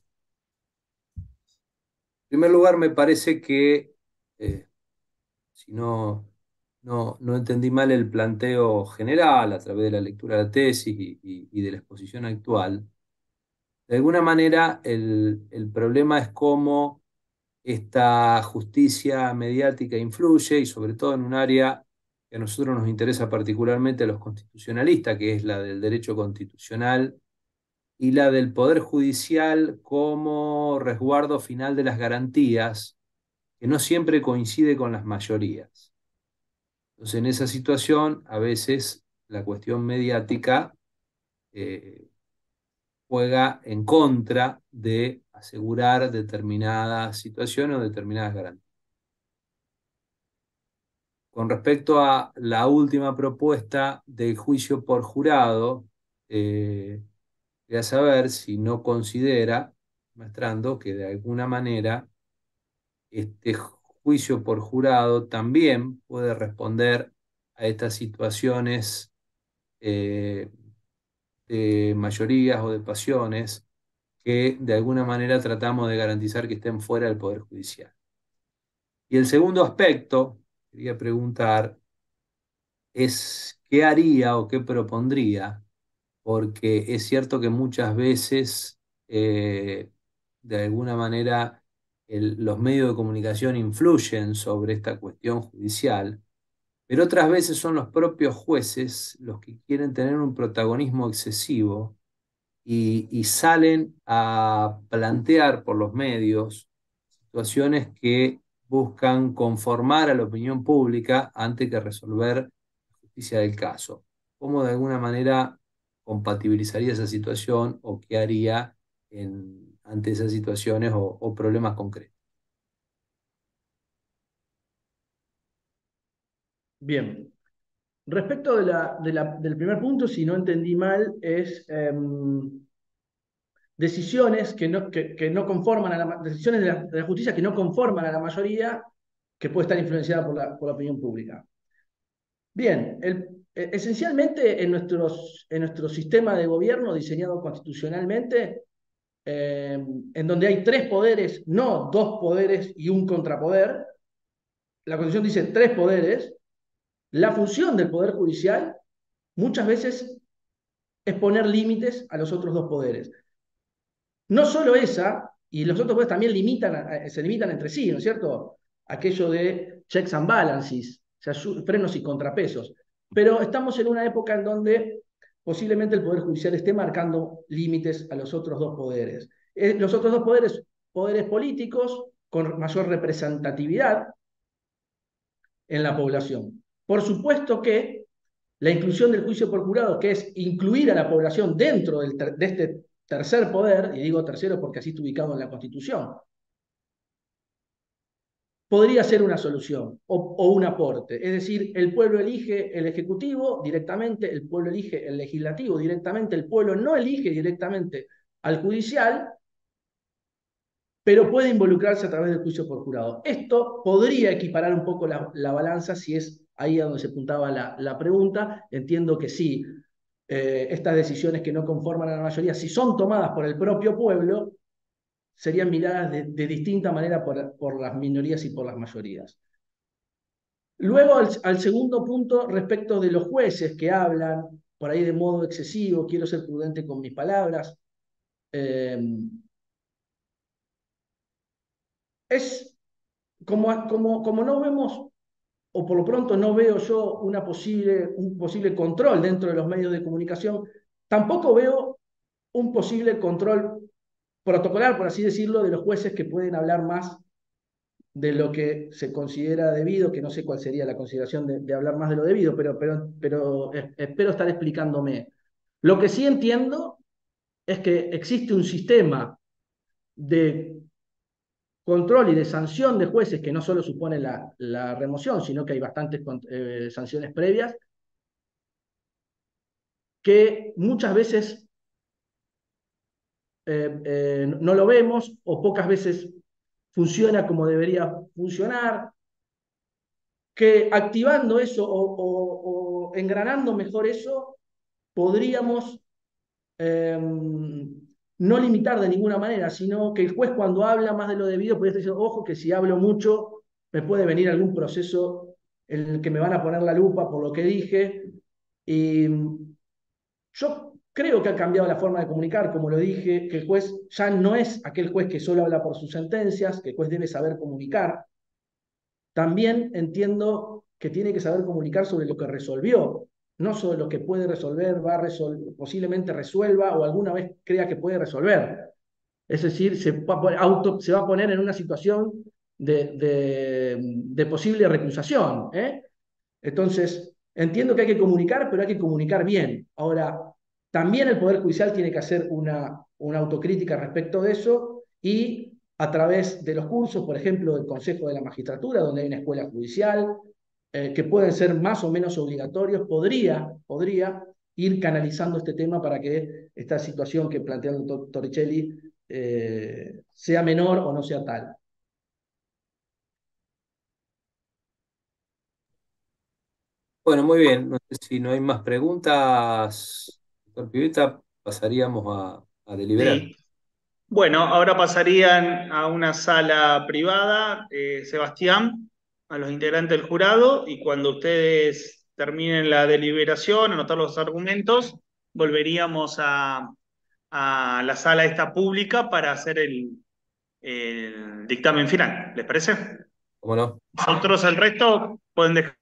En primer lugar, me parece que, eh, si no, no, no entendí mal el planteo general a través de la lectura de la tesis y, y- y de la exposición actual, de alguna manera el, el problema es cómo esta justicia mediática influye y sobre todo en un área que a nosotros nos interesa particularmente a los constitucionalistas, que es la del derecho constitucional y la del Poder Judicial como resguardo final de las garantías, que no siempre coincide con las mayorías. Entonces, en esa situación, a veces la cuestión mediática eh, juega en contra de asegurar determinadas situaciones o determinadas garantías. Con respecto a la última propuesta del juicio por jurado, eh, quería saber si no considera mostrando que de alguna manera este juicio por jurado también puede responder a estas situaciones eh, de mayorías o de pasiones que de alguna manera tratamos de garantizar que estén fuera del Poder Judicial. Y el segundo aspecto, quería preguntar, es qué haría o qué propondría, porque es cierto que muchas veces, eh, de alguna manera, el- los medios de comunicación influyen sobre esta cuestión judicial, pero otras veces son los propios jueces los que quieren tener un protagonismo excesivo y, y salen a plantear por los medios situaciones que buscan conformar a la opinión pública antes que resolver la justicia del caso. ¿Cómo de alguna manera compatibilizaría esa situación o qué haría en, ante esas situaciones o, o problemas concretos? Bien. Respecto de la, de la- del primer punto, si no entendí mal, es em, decisiones que no, que, que no conforman a la ma- decisiones de la, de la justicia que no conforman a la mayoría, que puede estar influenciada por la, por la opinión pública. Bien, el- e- esencialmente en, nuestros, en nuestro sistema de gobierno diseñado constitucionalmente, eh, en donde hay tres poderes, no dos poderes y un contrapoder, la Constitución dice tres poderes, la función del Poder Judicial muchas veces es poner límites a los otros dos poderes. No solo esa, y los otros poderes también limitan, a- se limitan entre sí, ¿no es cierto? Aquello de checks and balances, o sea, su- frenos y contrapesos. Pero estamos en una época en donde posiblemente el Poder Judicial esté marcando límites a los otros dos poderes. Eh, los otros dos poderes, poderes políticos con mayor representatividad en la población. Por supuesto que la inclusión del juicio por jurado, que es incluir a la población dentro del ter de este tercer poder, y digo tercero porque así está ubicado en la Constitución, podría ser una solución o, o un aporte. Es decir, el pueblo elige el Ejecutivo directamente, el pueblo elige el Legislativo directamente, el pueblo no elige directamente al Judicial, pero puede involucrarse a través del juicio por jurado. Esto podría equiparar un poco la, la balanza si es ahí a donde se apuntaba la, la pregunta. Entiendo que sí, eh, estas decisiones que no conforman a la mayoría, si son tomadas por el propio pueblo, serían miradas de, de distinta manera por, por las minorías y por las mayorías. Luego, al, al segundo punto, respecto de los jueces que hablan por ahí de modo excesivo, quiero ser prudente con mis palabras. Eh, es como, como, como no vemos, o por lo pronto no veo yo una posible, un posible control dentro de los medios de comunicación, tampoco veo un posible control protocolar, por así decirlo, de los jueces que pueden hablar más de lo que se considera debido, que no sé cuál sería la consideración de, de hablar más de lo debido, pero, pero, pero es, espero estar explicándome. Lo que sí entiendo es que existe un sistema de control y de sanción de jueces que no solo supone la, la remoción, sino que hay bastantes eh, sanciones previas, que muchas veces eh, eh, no lo vemos o pocas veces funciona como debería funcionar, que activando eso o, o, o engranando mejor eso, podríamos eh, no limitar de ninguna manera, sino que el juez cuando habla más de lo debido puede decir, ojo, que si hablo mucho me puede venir algún proceso en el que me van a poner la lupa por lo que dije. Y yo creo que ha cambiado la forma de comunicar, como lo dije, que el juez ya no es aquel juez que solo habla por sus sentencias, que el juez debe saber comunicar. También entiendo que tiene que saber comunicar sobre lo que resolvió, no sobre lo que puede resolver, va a resolver, posiblemente resuelva o alguna vez crea que puede resolver. Es decir, se va a poner, auto, se va a poner en una situación de, de, de posible recusación. ¿eh? Entonces, entiendo que hay que comunicar, pero hay que comunicar bien. Ahora, también el Poder Judicial tiene que hacer una, una autocrítica respecto de eso y a través de los cursos, por ejemplo, del Consejo de la Magistratura, donde hay una escuela judicial, eh, que pueden ser más o menos obligatorios, podría, podría ir canalizando este tema para que esta situación que plantea el doctor Torricelli eh, sea menor o no sea tal. Bueno, muy bien. No sé si no hay más preguntas, doctor Pivetta, pasaríamos a, a deliberar. Sí. Bueno, ahora pasarían a una sala privada, eh, Sebastián, a los integrantes del jurado, y cuando ustedes terminen la deliberación, anotar los argumentos, volveríamos a, a la sala esta pública para hacer el, el dictamen final. ¿Les parece? ¿Cómo no? Nosotros el resto pueden dejar.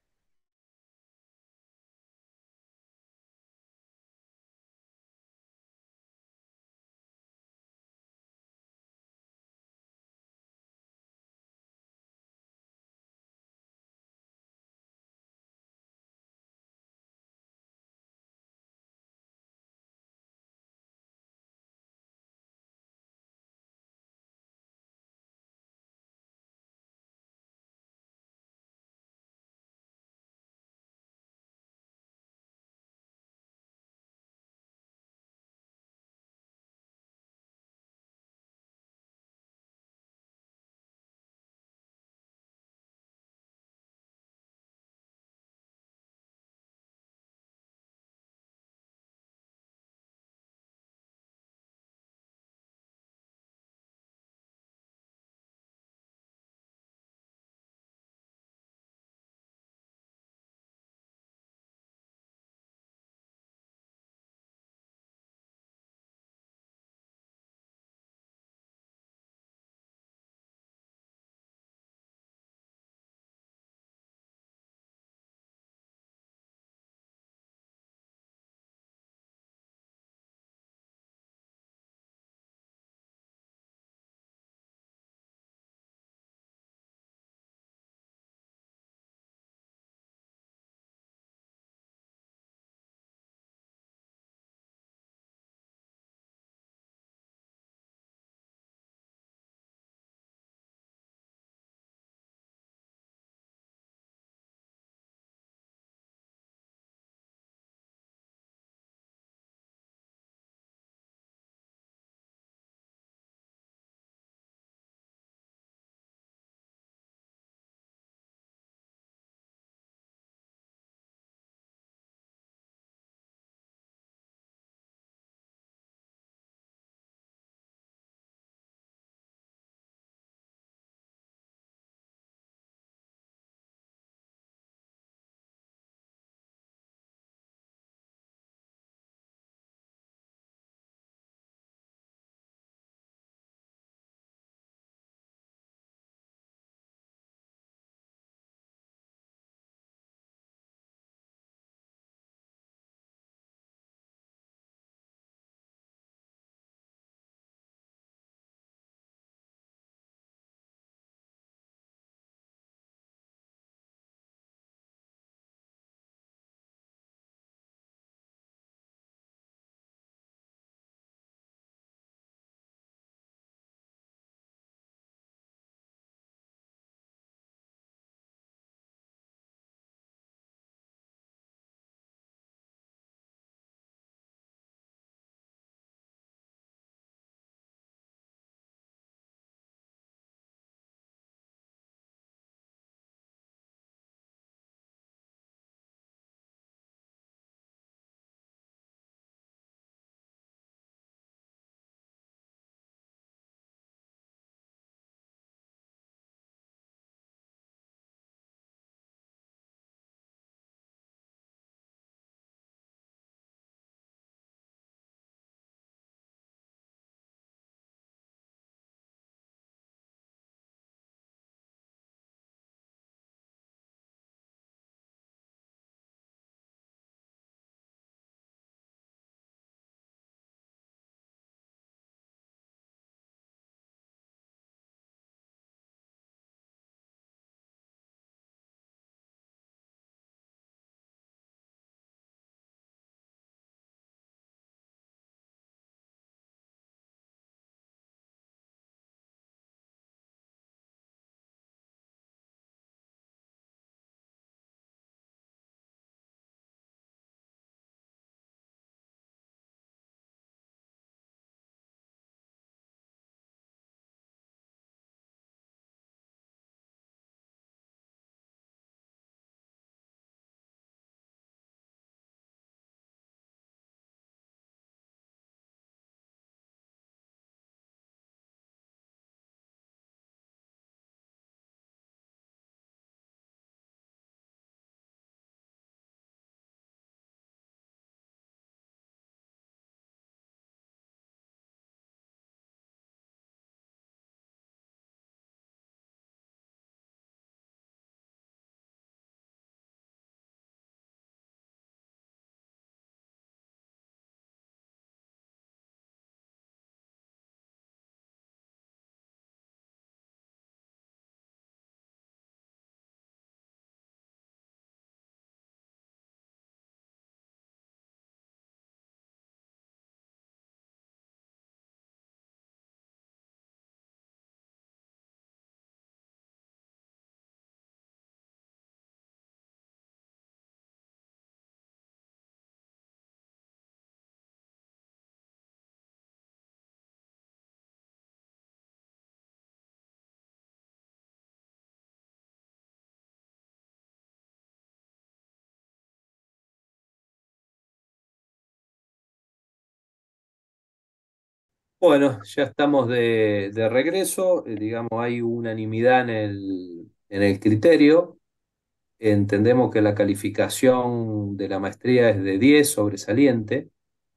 Bueno, ya estamos de, de regreso. Eh, digamos, hay unanimidad en el, en el criterio. Entendemos que la calificación de la maestría es de diez, sobresaliente.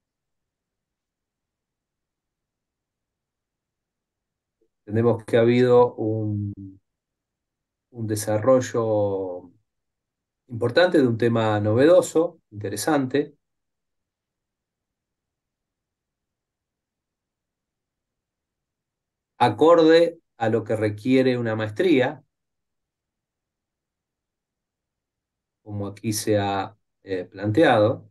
Entendemos que ha habido un, un desarrollo importante de un tema novedoso, interesante, acorde a lo que requiere una maestría, como aquí se ha eh, planteado,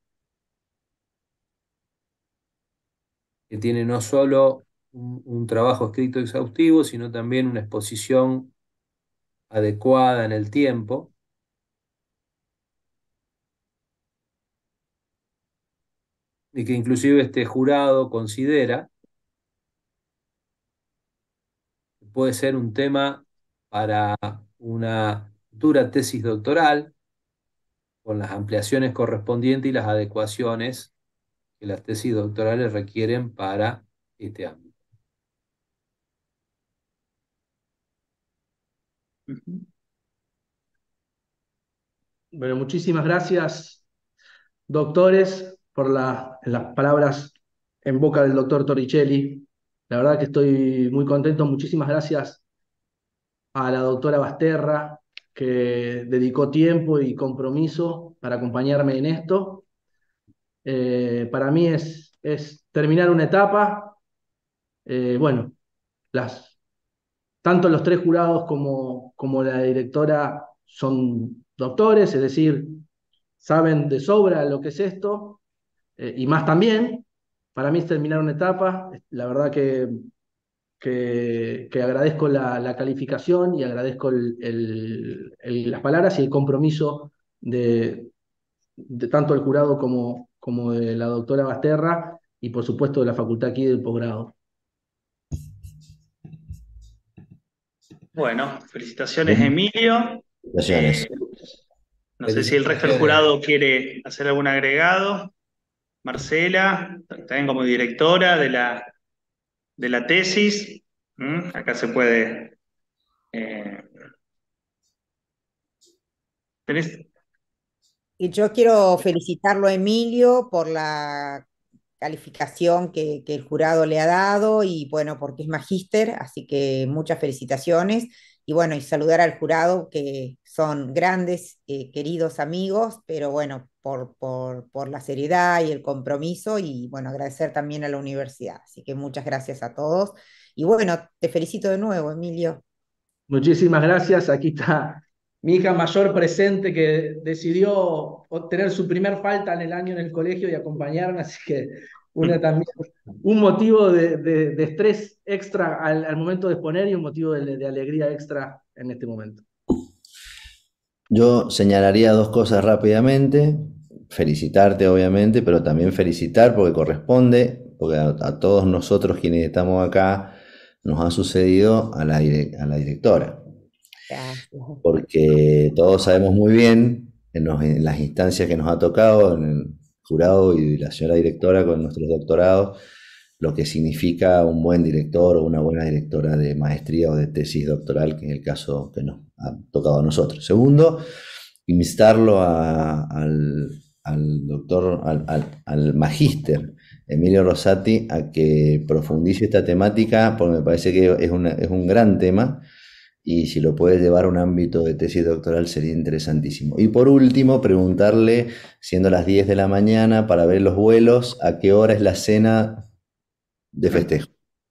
que tiene no solo un, un trabajo escrito exhaustivo, sino también una exposición adecuada en el tiempo, y que inclusive este jurado considera que puede ser un tema para una futura tesis doctoral, con las ampliaciones correspondientes y las adecuaciones que las tesis doctorales requieren para este ámbito. Bueno, muchísimas gracias, doctores, por la- las palabras en boca del doctor Torricelli. La verdad que estoy muy contento. Muchísimas gracias a la doctora Basterra, que dedicó tiempo y compromiso para acompañarme en esto. Eh, para mí es, es terminar una etapa. Eh, bueno, las, tanto los tres jurados como, como la directora son doctores, es decir, saben de sobra lo que es esto, eh, y más también. Para mí es terminar una etapa. La verdad que, que, que agradezco la, la calificación y agradezco el- el- el- las palabras y el compromiso de, de tanto del jurado como, como de la doctora Basterra y por supuesto de la facultad aquí del posgrado. Bueno, felicitaciones, Bien, Emilio. felicitaciones. Eh, no sé si el resto del Felicitaciones. jurado quiere hacer algún agregado. Marcela, también como directora de la, de la tesis. ¿Mm? Acá se puede. eh, ¿tenés? Y yo quiero felicitarlo a Emilio por la calificación que, que el jurado le ha dado y bueno, porque es magíster, así que muchas felicitaciones. Y bueno, y saludar al jurado que son grandes, eh, queridos amigos, pero bueno, por, por, por la seriedad y el compromiso y bueno, agradecer también a la universidad. Así que muchas gracias a todos. Y bueno, te felicito de nuevo, Emilio. Muchísimas gracias. Aquí está mi hija mayor presente que decidió obtener su primer falta en el año en el colegio y acompañarme, así que una también, un motivo de, de- de estrés extra al, al momento de exponer y un motivo de, de alegría extra en este momento. Yo señalaría dos cosas rápidamente. Felicitarte, obviamente, pero también felicitar porque corresponde, porque a, a todos nosotros quienes estamos acá nos ha sucedido a la, dire- a la directora. Gracias. Porque todos sabemos muy bien en, los- en las instancias que nos ha tocado, en el jurado y la señora directora con nuestros doctorados, lo que significa un buen director o una buena directora de maestría o de tesis doctoral, que es el caso que nos ha tocado a nosotros. Segundo, instarlo a- al, al doctor, al, al- al magíster Emilio Rosati a que profundice esta temática, porque me parece que es, una- es un gran tema y si lo puede llevar a un ámbito de tesis doctoral sería interesantísimo. Y por último, preguntarle, siendo las diez de la mañana, para ver los vuelos, a qué hora es la cena de festejo.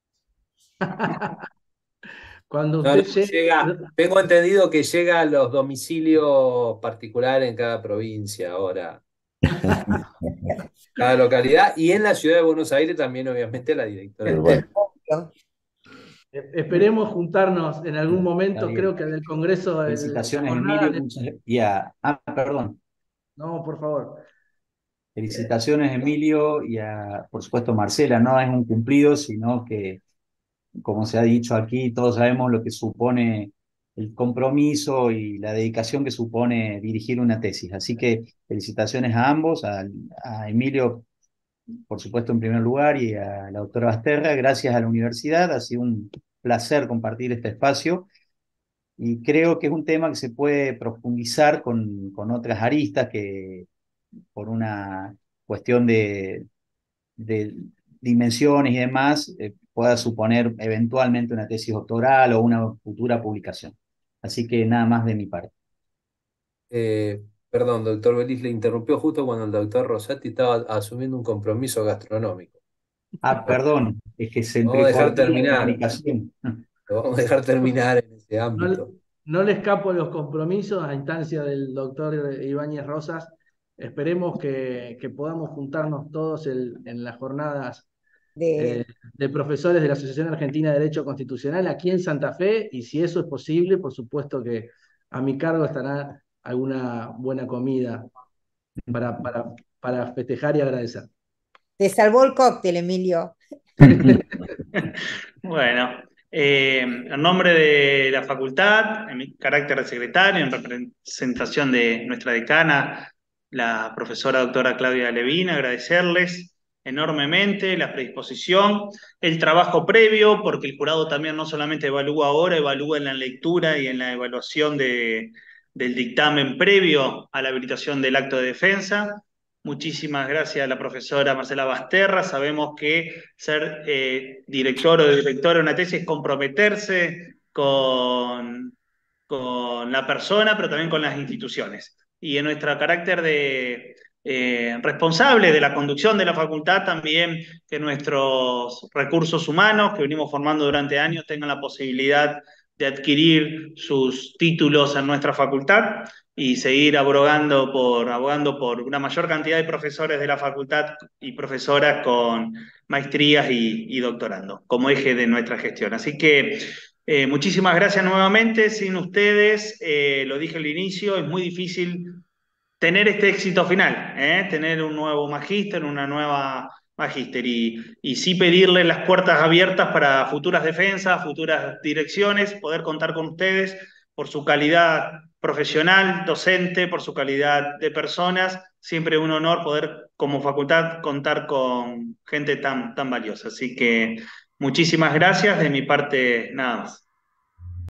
Cuando No, no, usted llegue, llega, tengo entendido que llega a los domicilios particulares en cada provincia ahora, cada localidad, y en la ciudad de Buenos Aires también, obviamente, la directora Pero de bueno, tesis. esperemos juntarnos en algún Está momento, creo bien. que en el Congreso, el- la Felicitaciones, jornada Emilio. de... muchas- Y a, ah, perdón. No, por favor. Felicitaciones, Emilio, y a, por supuesto, Marcela. No es un cumplido, sino que, como se ha dicho aquí, todos sabemos lo que supone el compromiso y la dedicación que supone dirigir una tesis. Así que felicitaciones a ambos, a, a Emilio por supuesto, en primer lugar, y a la doctora Basterra, gracias a la universidad. Ha sido un placer compartir este espacio y creo que es un tema que se puede profundizar con, con otras aristas que por una cuestión de, de dimensiones y demás eh, pueda suponer eventualmente una tesis doctoral o una futura publicación. Así que nada más de mi parte. Eh, perdón, doctor Belis, le interrumpió justo cuando el doctor Rosati estaba asumiendo un compromiso gastronómico. Ah, perdón, es que se Lo vamos a dejar entrecortó la terminar, comunicación. lo vamos a dejar terminar en ese No, ámbito. no le escapo a los compromisos a instancia del doctor Ibáñez Rosas. Esperemos que, que podamos juntarnos todos el- en las jornadas eh, De, de profesores de la Asociación Argentina de Derecho Constitucional aquí en Santa Fe, y si eso es posible, por supuesto que a mi cargo estará alguna buena comida para, para, para festejar y agradecer. te salvó el cóctel, Emilio. Bueno, eh, en nombre de la facultad, en mi carácter de secretario, en representación de nuestra decana, la profesora doctora Claudia Levin, agradecerles enormemente la predisposición, el trabajo previo, porque el jurado también no solamente evalúa ahora, evalúa en la lectura y en la evaluación de, del dictamen previo a la habilitación del acto de defensa. Muchísimas gracias a la profesora Marcela Basterra. Sabemos que ser eh, director o directora de una tesis es comprometerse con, con la persona, pero también con las instituciones. Y en nuestro carácter de eh, responsable de la conducción de la facultad, también que nuestros recursos humanos que venimos formando durante años tengan la posibilidad de adquirir sus títulos en nuestra facultad y seguir abogando por, abogando por una mayor cantidad de profesores de la facultad y profesoras con maestrías y, y doctorando como eje de nuestra gestión. Así que eh, muchísimas gracias nuevamente. Sin ustedes, eh, lo dije al inicio, es muy difícil tener este éxito final, ¿eh? Tener un nuevo magíster, una nueva magíster y, y sí pedirle las puertas abiertas para futuras defensas, futuras direcciones, poder contar con ustedes por su calidad profesional, docente, por su calidad de personas. Siempre un honor poder como facultad contar con gente tan, tan valiosa. Así que muchísimas gracias. De mi parte, nada más.